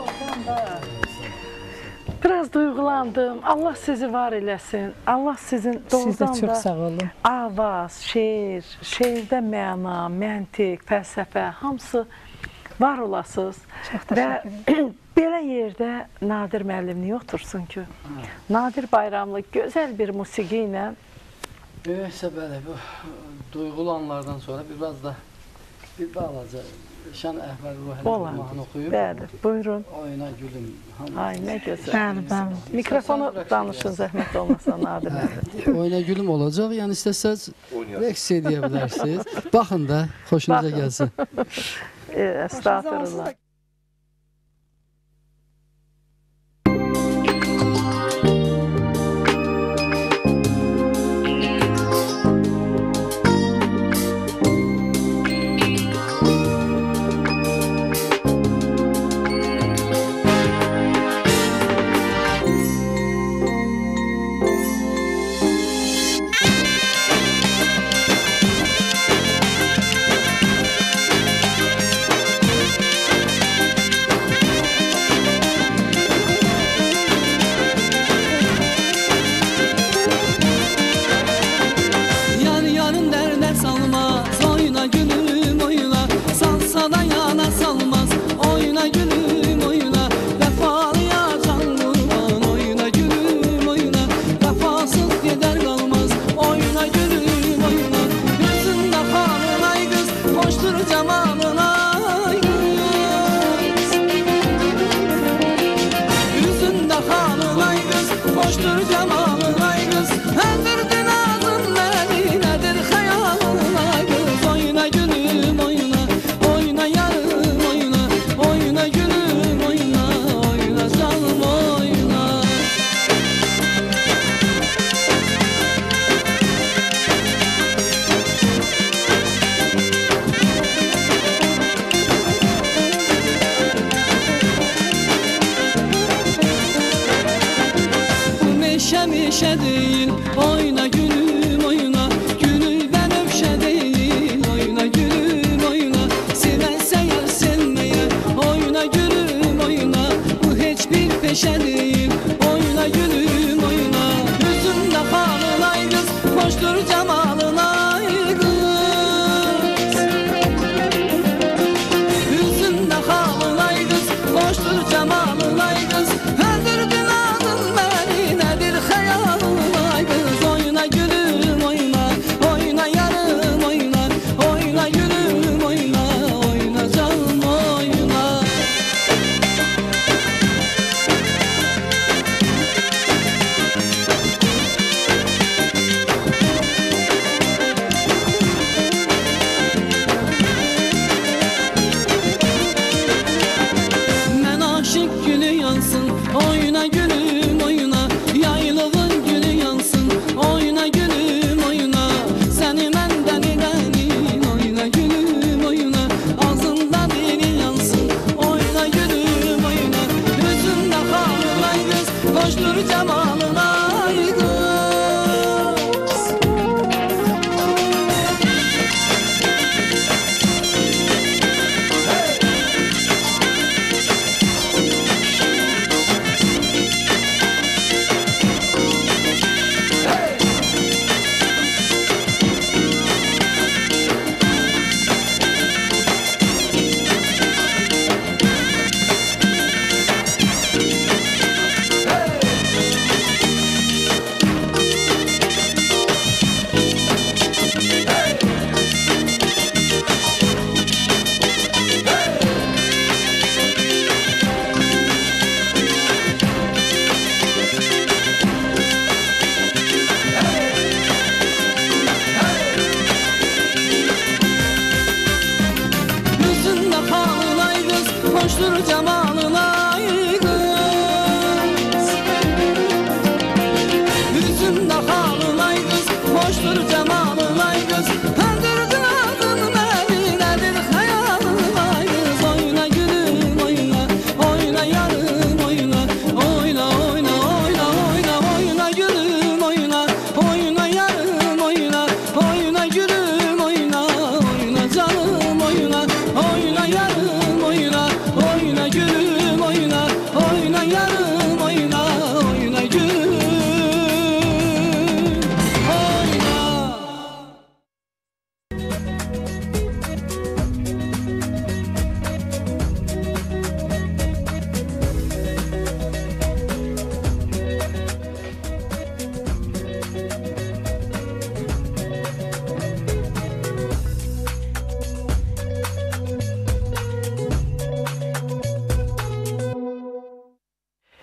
Biraz duyğulandım. Allah sizi var eləsin. Allah sizin doğrudan da... Siz də çox sağ olun. Avaz, şeir, şeirdə məna, məntiq, fəlsəfə, hamısı var olasınız. Çox təşəkkür ederim. Belə yerdə Nadir müəllim niyə otursun ki? Nadir Bayramlı gözəl bir musiqi ilə... Böyüksə belə, bu duyğulu anlardan sonra biraz da bir balaca Şən Əhməd Ruhəli mahnı oxuyub. Bəli, buyurun. Oyna gülüm. Ay, nə gözəl. Bəli, bəli. Mikrofonu danışın, zəhmət olmasa Nadir müəllim. Oyna gülüm olacaq, yəni istəsəz rəqs edə bilərsiniz. Baxın da, xoşunuza gəlsin. Estağfurullah.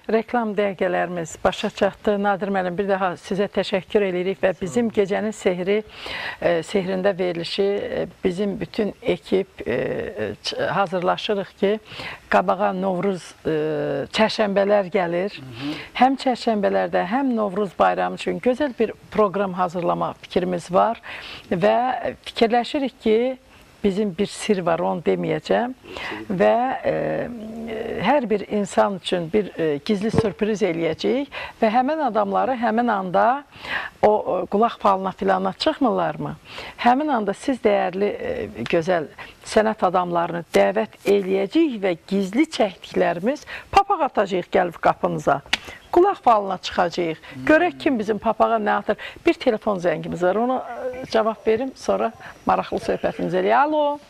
Reklam dəqiqələrimiz başa çatdı. Nadir müəllim, bir daha sizə təşəkkür edirik və bizim gecənin sehrində verilişi bizim bütün ekip hazırlaşırıq ki, qabağa Novruz çərşənbələr gəlir. Həm çərşənbələrdə, həm Novruz bayramı üçün gözəl bir proqram hazırlamaq fikrimiz var və fikirləşirik ki, bizim bir sir var, onu deməyəcəm və hər bir insan üçün bir gizli sürpriz eləyəcəyik və həmin adamları həmin anda o qulaq falına filana çıxmırlarmı? Həmin anda siz dəyərli, gözəl sənət adamlarını dəvət eləyəcəyik və gizli çəkdiklərimiz papaq atacağıq gəlib qapınıza. Qulaq falına çıxacağıq. Görək kim bizim papağa nə atır. Bir telefon zəngimiz var, ona cavab verim, sonra maraqlı söhbətimiz eləyək. Alo.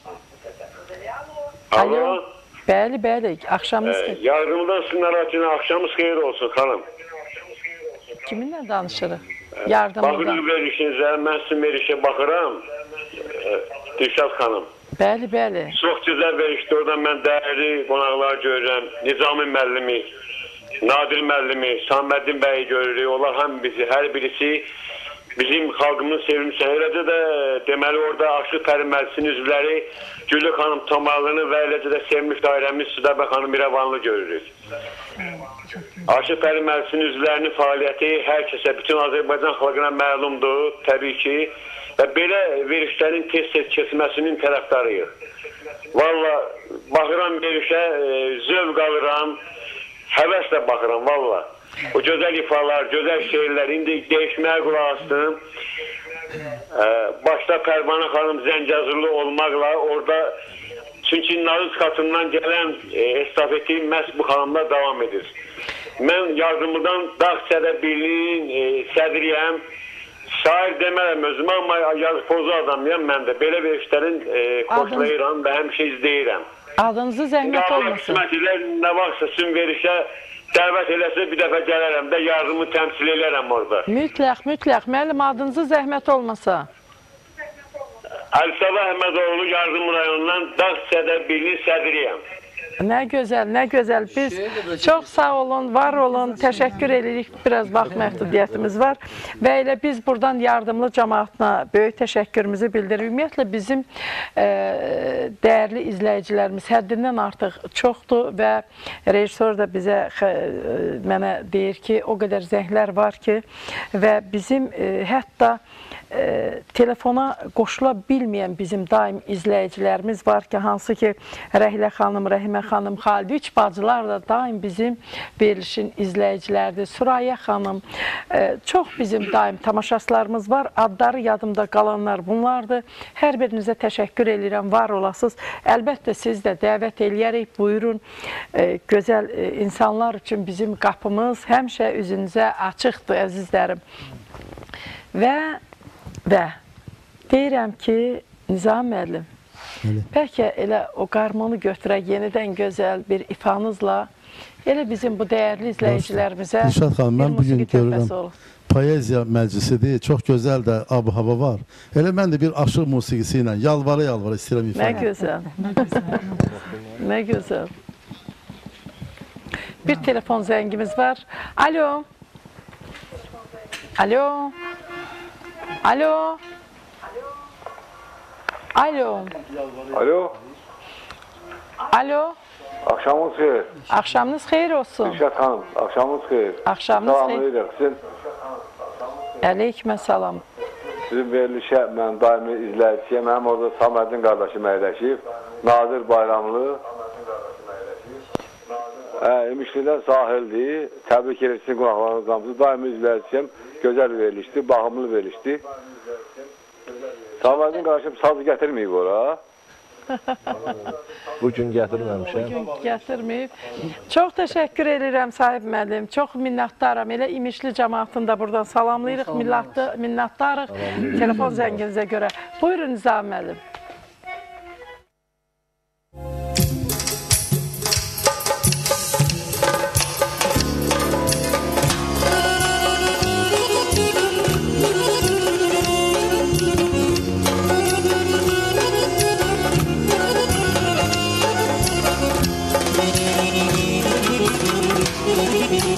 Alo. Bəli, bəli, axşamınız xeyir. Yardımdan sizin aracına axşamınız xeyir olsun xanım. Kiminlə danışırıq? Yardımdan. Baxırıq verilişinizə, mən sizin verilişə baxıram. Dilşad xanım. Bəli, bəli. Çox gözəl verilişdir, oradan mən dəyərli qonaqlar görürəm. Nizami müəllimi, Nadir müəllimi, Saməddin bəyi görürük. Onlar həm bizi, hər birisi bizim xalqımın sevimlisi. Eləcə də deməli orada Aşıq Pəri Məclisinin üzvləri Güllü xanım Tomarlını və eləcə də sevmiş dairəmiz Südəbə xanım İrəvanlı görürük. Aşıq Pəri Məclisinin üzvlərinin fəaliyyəti hər kəsə, bütün Azərbaycan xalqına məlumdur, təbii ki. Və belə verilişlərin tez-tez keçməsinin tərəfdarıyıq. Valla baxıram verilişə, zövq alıram, həvəslə baxıram valla. O gözəl ifalar, gözəl şeirlər, indi değişməyə qulaq astım. Başda Pərvanə xanım Zəngəzurlu olmaqla orada, çünki Narız xatından gələn estafeti məhz bu xanımla davam edir. Mən yardımdan Dağçədə Birliyin sədriyəm. Şair demərəm özümə, amma yazı pozu adamıyam mən də. Belə verişlərin xoşlayıram və həmişə izləyirəm. Adınızı zəhmət olmasın. Nə vaxtsa sizin verişə dəvət eləsə bir dəfə gələrəm də yardımı təmsil elərəm orada. Mütləq, mütləq. Müəllim, adınızı zəhmət olmasa. Əlisava Əhmədoğlu Yardım rayonundan Dağçədə Birliyin sədriyəm. Nə gözəl, nə gözəl. Biz çox sağ olun, var olun, təşəkkür edirik. Biraz vaxt məhdudiyyətimiz var və elə biz buradan yardımlı cəmaatına böyük təşəkkürümüzü bildiririk. Ümumiyyətlə bizim dəyərli izləyicilərimiz həddindən artıq çoxdur və rejissor da mənə deyir ki, o qədər zənglər var ki və bizim hətta telefona qoşula bilməyən bizim daim izləyicilərimiz var ki, hansı ki Rəhlə xanım, Rəhimə xanım, Xalid, üç bacılar da daim bizim verilişin izləyicilərdir. Sürayyə xanım, çox bizim daim tamaşaçılarımız var. Adları yadımda qalanlar bunlardır. Hər birinizə təşəkkür edirəm, var olasınız. Əlbəttə siz də dəvət eləyərək buyurun. Gözəl insanlar üçün bizim qapımız həmişə üzünüzə açıqdır, əzizlərim. Və deyirəm ki, Nizami müəllim, bəlkə elə o qarmonu götürək yenidən gözəl bir ifanızla elə bizim bu dəyərli izləyicilərimizə Dilşad xanım, mən bugün görürəm olur. Poeziya məclisidir, çox gözəl də ab-hava var. Elə mən də bir aşıq musiqisi ilə yalvara-yalvara istəyirəm ifa. Nə gözəl. Nə gözəl. Bir telefon zəngimiz var. Alo. Alo. Alo. Alo. Alo. Alo. Akşamınız xeyir. Axşamınız xeyir olsun. Dilşad xanım, akşamınız xeyir. Axşamınız xeyir. Salamlayırıq. Sizin Əleykümə salam. Sizin verilişə mən daimi izləyiciyəm. Mənim orada Saməddin qardaşım əyləşib. Nadir Bayramlı. İmişlidən sahildir. Təbrik edirsin qonaqlarınızdan. Daimi izləyiciyəm. Gözəl verilişdir, baxımlı verilişdir. Saməddin qardaşım sazı gətirməyib ora. Bugün gətirməmişəm. Bugün gətirməyib. Çox təşəkkür edirəm sahib müəllim. Çox minnətdaram. Elə İmişli cəmaatını da buradan salamlayırıq. Minnətdarıq telefon zənginizə görə. Buyurun Nizami müəllim. Thank you.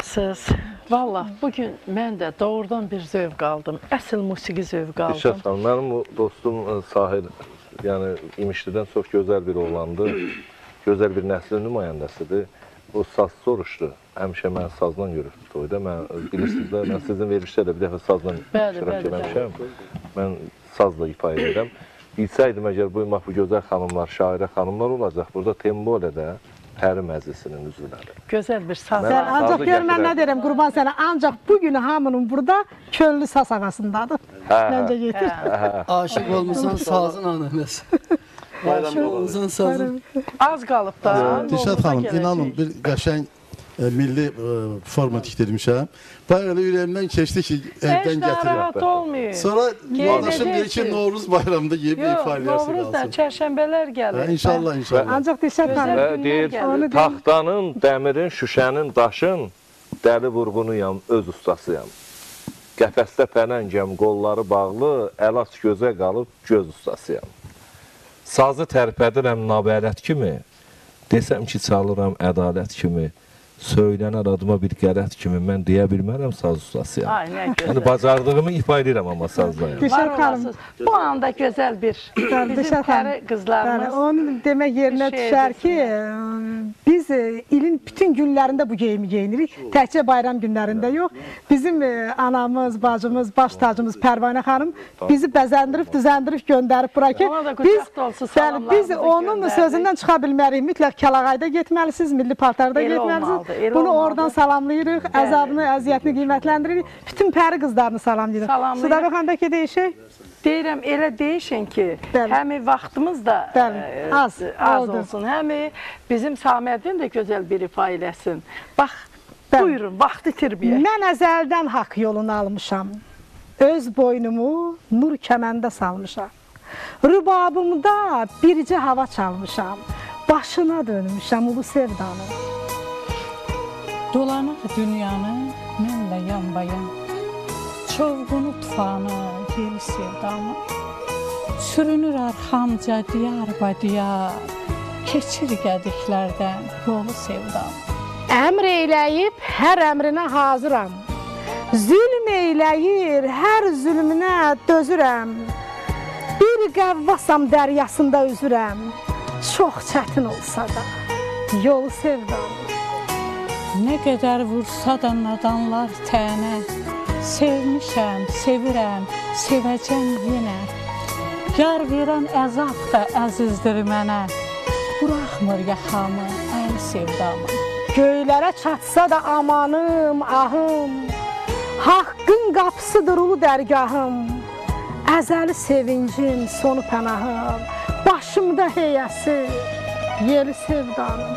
Yaxşısınız. Valla bugün mən də doğrudan bir zövq aldım. Əsl musiqi zövq aldım. Dilşad xanım, mənim o dostum Sahil, yəni İmişlidən çox gözəl bir oğlandı. Gözəl bir nəslin nümayəndəsidir. O saz soruşdu. Həmişə mən sazla görüb toyda. Mən bilirsiniz də, mən sizin verilişdə də bir dəfə sazla iştirak eləmişəm. Mən sazla ifa edirəm. Bilsəydim əgər bu gözəl xanımlar, şairə xanımlar olacaq. Burada Temboledə Pəri Məclisinin üzvləri. Gözəl bir saz. Sən ancaq gör mən nə deyirəm Qurban sənə, ancaq bugün hamının burada köllü saz ağasındadır. Məncə getir. Aşıq olmuşsan sazın ananəsi. Aşıq olmuşsan sazın. Az qalıb da. Dilşad xanım, inanın bir qəşəng milli forma tikdirmişəm. Bayağı elə ürəyimdən keçdi ki, evdən gətirəm. Rahat olmuyor. Sonra yoldaşım deyir ki, Novruz bayramında yeyib ifa eləyərsin qalsın. Novruz da, çərşənbələr gəlir. İnşallah, inşallah. Ancaq Dilşad xanım. Deyir, taxtanın, dəmirin, şüşənin, daşın, dəli vurğunuyam, öz ustasıyam. Qəfəsdə pənəngəm, qolları bağlı, əlac gözə qalıb, göz ustasıyam. Sazı tərpədirəm nabələt kimi, desəm ki, çalıram ədalət kimi, söylənər adıma bir qərət kimi, mən deyə bilmərəm saz ustasıyam. Ay, nə gözəl. Yəni, bacardığımı ifa edirəm amma sazlayam. Dilşad xanım. Bu anda gözəl bir bizim pəri qızlarımız. Onun demək yerinə düşər ki, biz ilin bütün günlərində bu geyimi geyinirik. Təkcə bayram günlərində yox. Bizim anamız, bacımız, baş tacımız Pərvanə xanım bizi bəzəndirib, düzəndirib göndərib bura ki, biz onun sözündən çıxa bilmərik. Mütləq Kəlağayda getməlisiniz, milli paltarda getməlisiniz. Bunu oradan salamlayırıq, əzabını, əziyyətini qiymətləndiririk. Bütün pəri qızlarını salamlayırıq. Sudağı xan bəlkə deyişək? Deyirəm, elə deyişin ki, həmi vaxtımız da az olsun, həmi bizim Saməddin də gözəl bir ifa eləsin. Bax, buyurun, vaxt itirməyək. Mən əzəldən haqq yolunu almışam, öz boynumu nur kəməndə salmışam. Rübabımda bircə hava çalmışam, başına dönmüşəm ulu sevdanım. Dolanır dünyanı mənlə yanbayan, çovğunu tufanı, yeli sevdamı, sürünür arxamca diyar-ba-diyar, keçir qədiklərdən yolu sevdamı. Əmr eyləyib hər əmrinə hazıram, zülm eyləyir hər zülmünə dözürəm, bir qəvvasam dəryasında üzürəm, çox çətin olsa da yolu sevdamı. Nə qədər vursa da nadanlar tənə, sevmişəm, sevirəm, sevəcəm yenə. Yar verən əzab da əzizdir mənə, buraxmır yaxamı, əli sevdamı. Göylərə çatsa da amanım, ahım, haqqın qapısıdır ulu dərgahım, əzəli sevincim, sonu pənahım, başımda heyəsi, yeli sevdanım.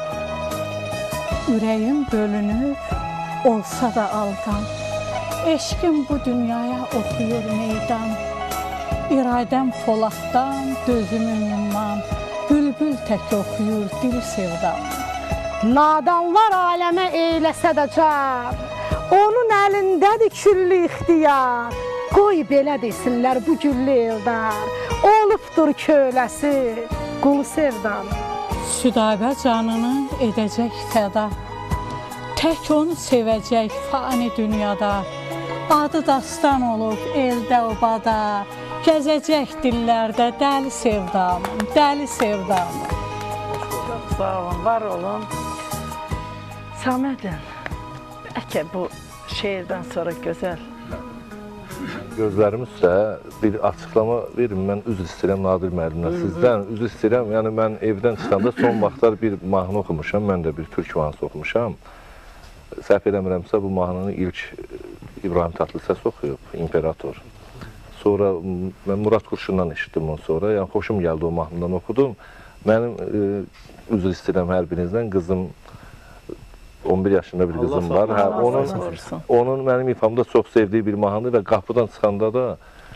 Ürəyim bölünür, olsa da aldan, eşqim bu dünyaya oxuyur meydan. İradəm poladdan, dözümüm yumman, bülbül tək oxuyur dil sevdam. Nadanlar aləmə eyləsə də car, onun əlindədir küllü ixtiyar. Qoy belə desinlər bu güllü eldar, olubdur köləsi qulu sevdam. Südabə canını edəcək fəda, tək onu sevəcək fani dünyada. Adı dastan olub eldə obada, gəzəcək dillərdə dəli sevdamım, dəli sevdamım. Çox sağ olun, var olun. Saməddin, bəlkə bu şeirdən sonra gözəl. Gözlərim üstə bir açıqlama verin. Mən üzr istəyirəm Nadir müəllimdən, sizdən üzr istəyirəm. Yəni mən evdən çıxanda son vaxtlar bir mahnı oxumuşam, mən də bir türk mahnısı oxumuşam. Səhv eləmirəmsə bu mahnını ilk İbrahim Tatlıses oxuyub, İmperator. Sonra mən Murad Kurşundan eşitdim onu sonra. Yəni xoşum gəldi o mahnıdan oxudum. Mənim üzr istəyirəm hər birinizdən, qızım 11 yaşında bir qızım var. Onun mənim ifamda çox sevdiyi bir mahnı və qapıdan çıxanda da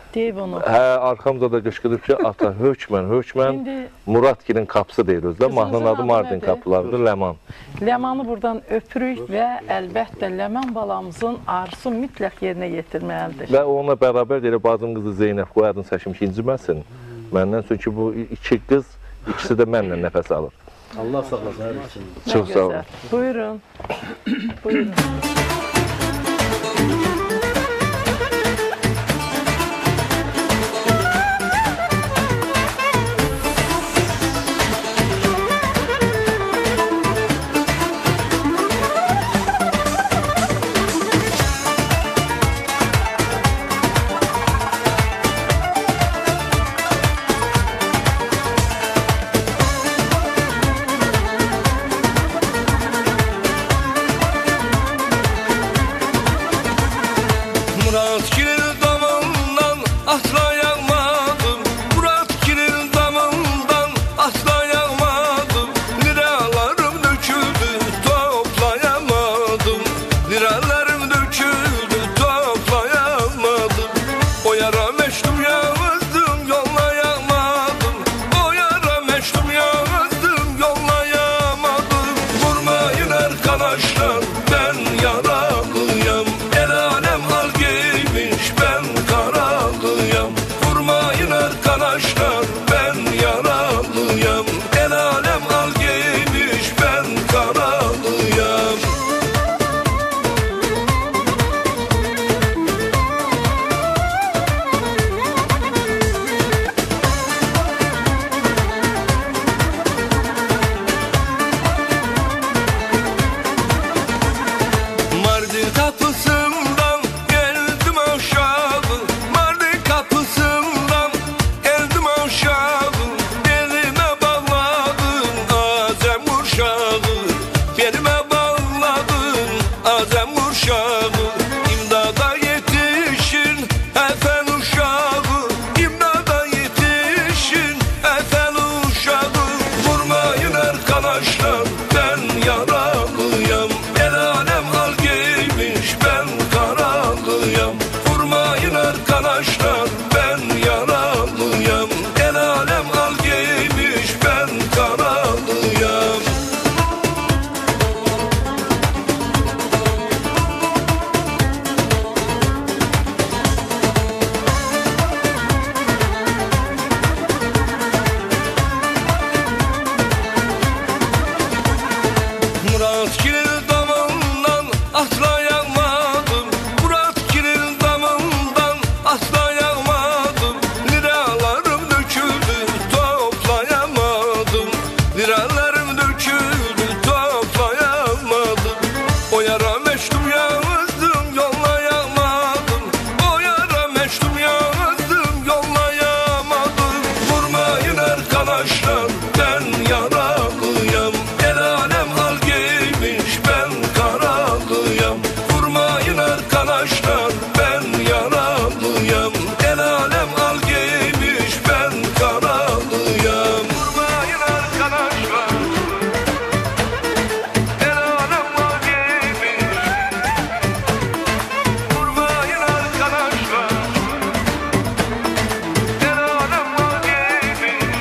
arxamda da qışqırıb ki, ata hökmən, hökmən Muradgilin qapısı deyir özlə. Mahnının adı Mardin qapılarıdır, Ləman. Ləmanı buradan öpürük və əlbəttə Ləman balamızın arzusu mütləq yerinə yetirməlidir. Və ona bərabər deyir, bacım qızı Zeynəb qoy adını çəkim ki, inciməsin məndən. Çünki bu iki qız, ikisi də mənlə nəfəs alır. Allah sağlasın hər ikisini. Çox sağ olun. Buyurun. Buyurun. El alem al giymiş ben karalıyam. Murat Kiril damından atlayamadım. Murat Kiril damından atlayamadım. Liralarım döküldü toplayamadım. Liralarım döküldü toplayamadım. O yara meştum yazdım yollayamadım. O yara meştum yazdım yollayamadım. Vurmayın arkadaşlar ben yaralıyam. El alem al giymiş ben karalıyam. Vurmayın arkadaşlar ben yaralıyam. El alem al giymiş ben karalıyam. Vurmayın arkadaşlar. El alem al giymiş. Vurmayın arkadaşlar. El alem al giymiş.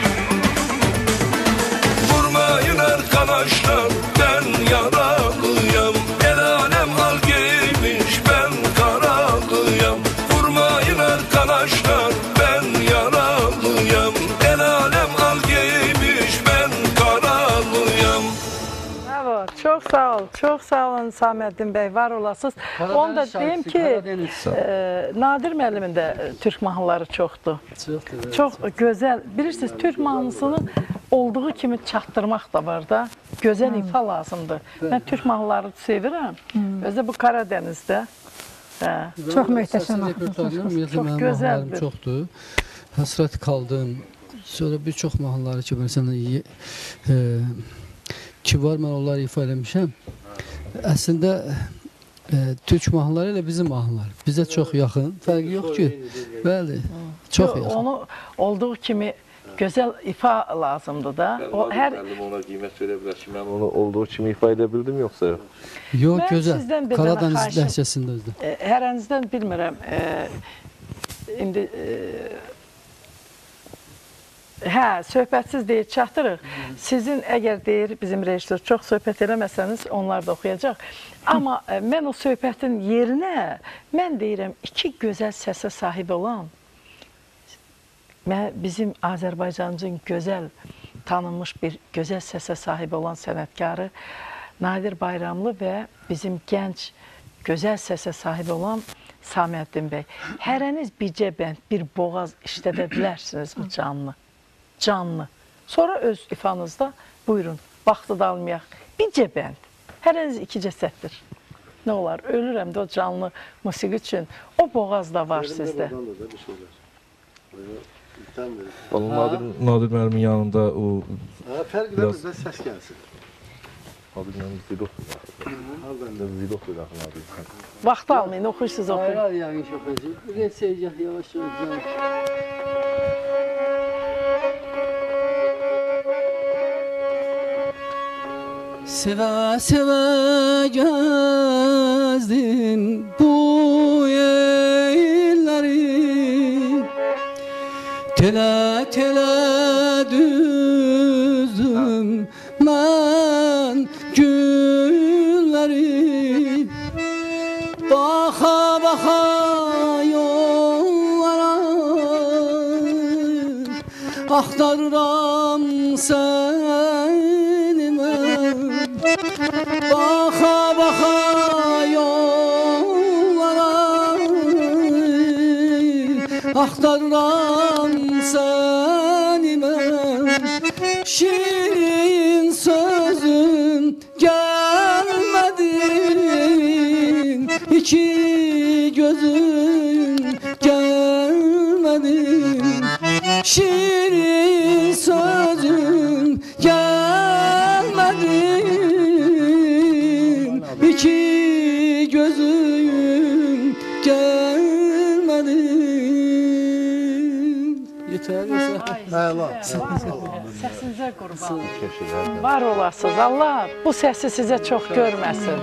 Vurmayın arkadaşlar ben yaralıyam. El alem al giymiş ben karalıyam. Vurmayın arkadaşlar ben yaralıyam. El alem al giymiş ben karalıyam. Bravo, çok sağ ol. Çok sağ olun Saməddin bəy, var olasınız. Onu da deyim ki, Nadir müəllimin də Türk mahnıları çoxdur. Çox gözəl. Bilirsiniz, Türk mahnısını olduğu kimi çatdırmaq da var da. Gözəl ifa lazımdır. Mən Türk mahnıları sevirəm. Özdə bu Karadənizdə. Çox möhtəşəm. Çox gözəldir. Çoxdur. Həsrət qaldım. Sonra bir çox mahnıları ki, məsələn, ki var, mən onları ifa eləmişəm. Əslində, Türk mahnıları ilə bizim mahnılar. Bizə çox yaxın. Fərqi yox ki. Bəli, çox yaxın. Onu olduğu kimi gözəl ifa lazımdır da. O hər Ona qiymət verə bilər ki, mən onu olduğu kimi ifa edə bildim yoxsa yox? Yox, Mən gözəl. sizdən bir dənə Karadeniz xahişim. ləhcəsində özdə. Hərənizdən bilmirəm. İndi hə, söhbətsiz deyir, çatdırıq. Sizin əgər deyir, bizim rejissor çox söhbət eləməsəniz, onlar da oxuyacaq. Amma mən o söhbətin yerinə, mən deyirəm, iki gözəl səsə sahib olan, bizim Azərbaycancın gözəl, tanınmış bir gözəl səsə sahib olan sənətkarı Nadir Bayramlı və bizim gənc, gözəl səsə sahib olan Saməddin bəy. Hərəniz bircə bənd, bir boğaz işlədə bilərsinizmi canlı? Canlı. Sonra öz ifanızda buyurun, vaxtı da almayaq. Bircə bənd. Hərəniz ikicə sətdir. Nə olar? Ölürəm də o canlı musiqi üçün. O boğaz da var sizdə. Nadir müəllimin yanında o... Fərq eləmir, səs gəlsin. Nadir müəllim video oxuyur axı Nadir. Vaxtı almayın, oxuyursuz oxuyun. Hayır, yavaş oxuyacaq. Bir seyircək, yavaş yavaş. Sevə sevə gəzdim bu elləri, telə telə düzdüm mən gülləri. Baxa baxa yollara axtarıram səni mən. Baxa baxa yollara axtarıram səni mən. Şirin sözün gəlmədin, iki gözün gəlmədin. Şirin sözün gəlmədin, iki gözün gəlmədin. Yeter yoxsa? Səsinizə qurban. Var olasınız. Allah bu səsi sizə çox görməsin.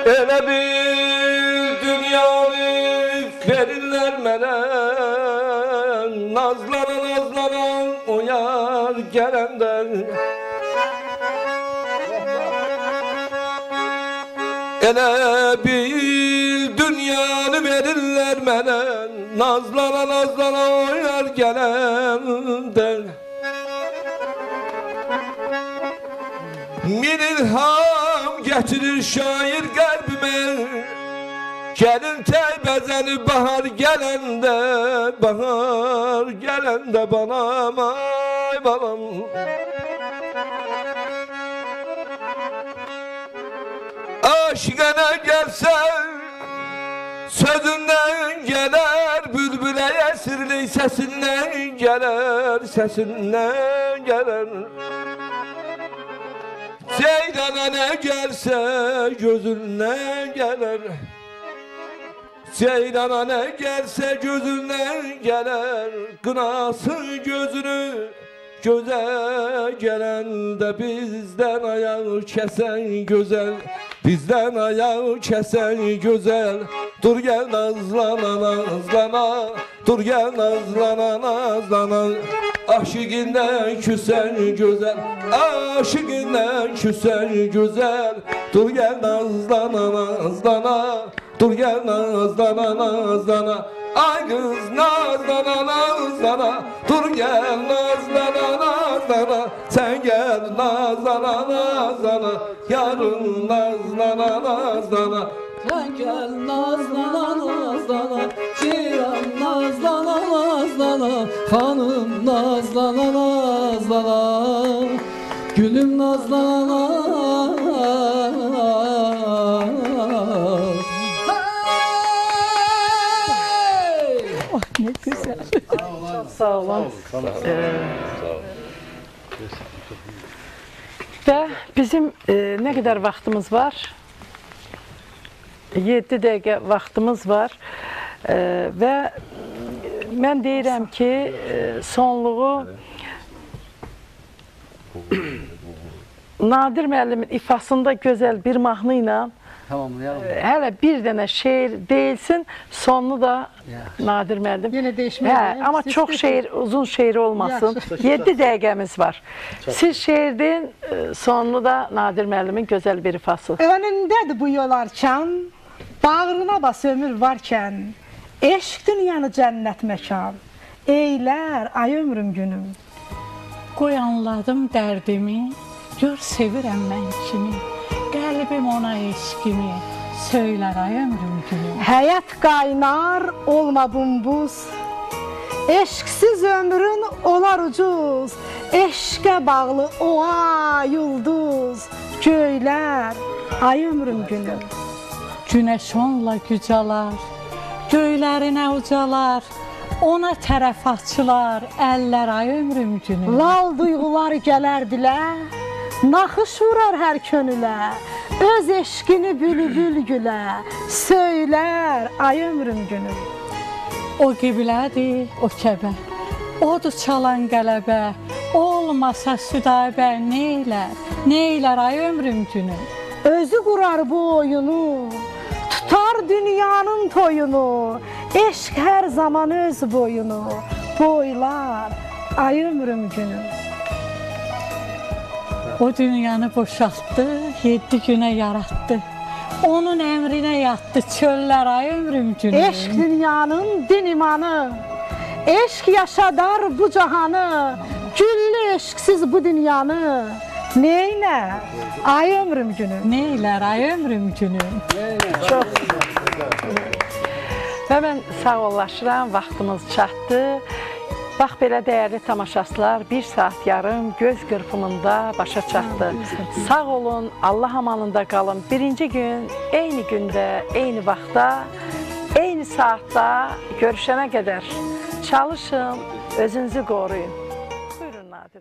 Elə bir dünyanı verirlər mənə, nazlana nazlana o yar gələndə. Elə bir dünyanı verirlər mənə, nazlana nazlana o yar gələndə. Min ilham getirir şair qəlbimə, gəlin təybəzəni bahar gələndə, bahar gələndə banam, ay balam. Aşıqana gəlsən, sözündən gələr, bülbülə əsirli səsindən gələr, səsindən gələr. Ceydana nə gəlsə gözündən gələr, Ceydana nə gəlsə gözündən gələr, qınasın gözünü gözə gələndə bizdən ayaq kəsən gözəl, bizdən ayaq kəsən gözəl. Dur gəl nazlana nazlana, dur gəl nazlana nazlana, aşıqından küsən gözəl, aşıqından küsən gözəl. Dur gəl nazlana nazlana, dur gəl nazlana nazlana, ay qız nazlana nazlana, dur gəl nazlana nazlana, sən gəl nazlana nazlana, yarın nazlana nazlana. Sen gel nazlana nazlana, Ciran nazlana nazlana, hanım nazlana nazlana, gülüm nazlana. Oh, ne güzel. Çok sağ olun. Ve bizim ne kadar vaktimiz var? 7 dəqiqə vaxtımız var və mən deyirəm ki, sonluğu Nadir müəllimin ifasında gözəl bir mahnı ilə hələ bir dənə şeir deyilsin, sonunu da Nadir müəllim. Yenə değişməyəcək. Amma çox şeir, uzun şeir olmasın. 7 dəqiqəmiz var. Siz şeir deyin, sonunu da Nadir müəllimin gözəl bir ifası. Önündədir bu yol arkan, bağrına bas ömür varkən, eşq dünyanı cənnət məkan, eylər ay ömrüm günüm. Qoy anladım dərdimi, gör sevirəm mən kimi, qəlbim ona eşqimi, söylər ay ömrüm günüm. Həyat qaynar, olma bumbuz, eşqsiz ömrün olar ucuz, eşqə bağlı oğa yulduz, göylər ay ömrüm günüm. Günəş onunla gücalar, göylərinə ucalar, ona tərəf açılar, əllər ay ömrüm günüm. Lal duyğular gələr dilə, naxış vurar hər könülə, öz eşqini bülbül gülə, söylər ay ömrüm günüm. O qiblədir, o kəbə, odur çalan qələbə, olmasa südabə neylər ay ömrüm günüm. Özü qurar bu oyunu, tutar dünyanın toyunu, eşq hər zaman öz boyunu, boylar ay ömrüm günüm. O dünyanı boşaltdı, 7 günə yaratdı, onun əmrinə yatdı, çöllər ay ömrüm günüm. Eşq dünyanın din imanı, eşq yaşadar bu cahanı, güllü eşqsiz bu dünyanı, neylər ay ömrüm günüm. Neylər ay ömrüm günüm. Çox. Və mən sağollaşıram, vaxtımız çatdı. Bax belə dəyərli tamaşaçılar, 1 saat yarım göz qırpımında başa çatdı. Sağ olun, Allah amanında qalın. Birinci gün, eyni gündə, eyni vaxtda, eyni saatda görüşənə qədər çalışın, özünüzü qoruyun. Buyurun Nadir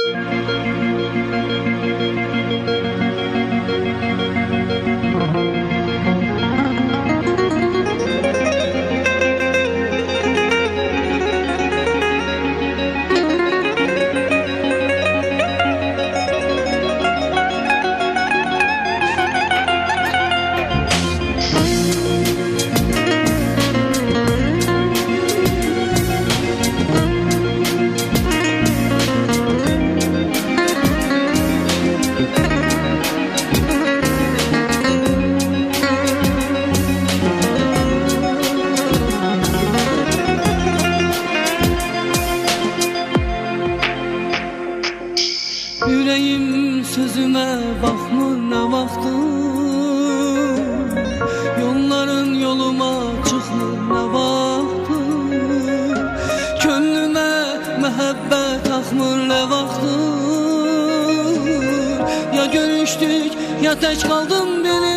müəllim. ya tək qaldım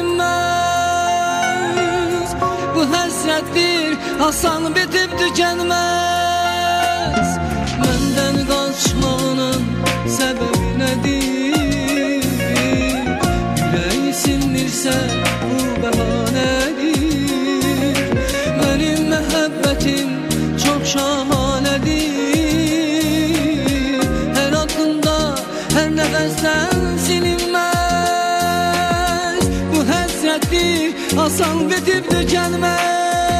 bilinməz. Bu həsrətdir, asan bitib tükənməz. Məndən qaçmağının səbəbi nədir? Ürəyi sinmirsə bu bəhanədir. Mənim məhəbbətim çox şahanədir. Hər haqqında, hər nəfəsdən silinməz. Bu həsrətdir, asan bitib tükənməz.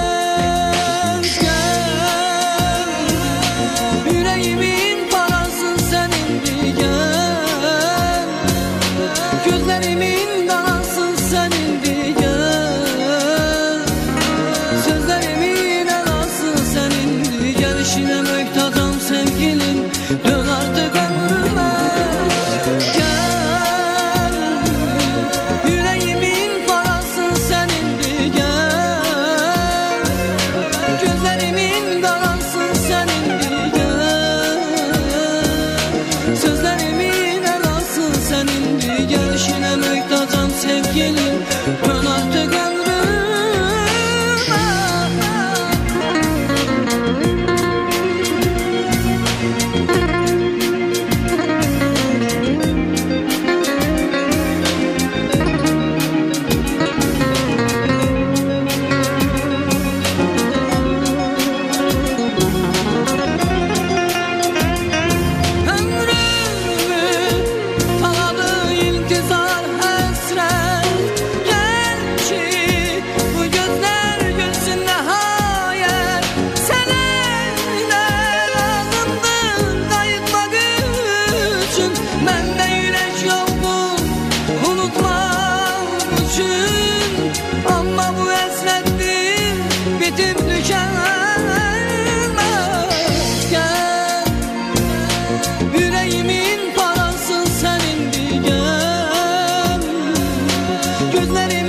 Yüreğimin parası senindir gel. Gözlerimin danası senindir gel. Sözlerimin elası senindir. Gelişine möhtacam sevgilim, dön artık ömrüme. Gel. Yüreğimin parası senindir gel. Gözlerimin danası senindir gel. Sözlerimin elası senindir. Gelişine möhtacam sevgilim, dön artık ömrüme. Yüreğimin parası senindir gel. Gözlerim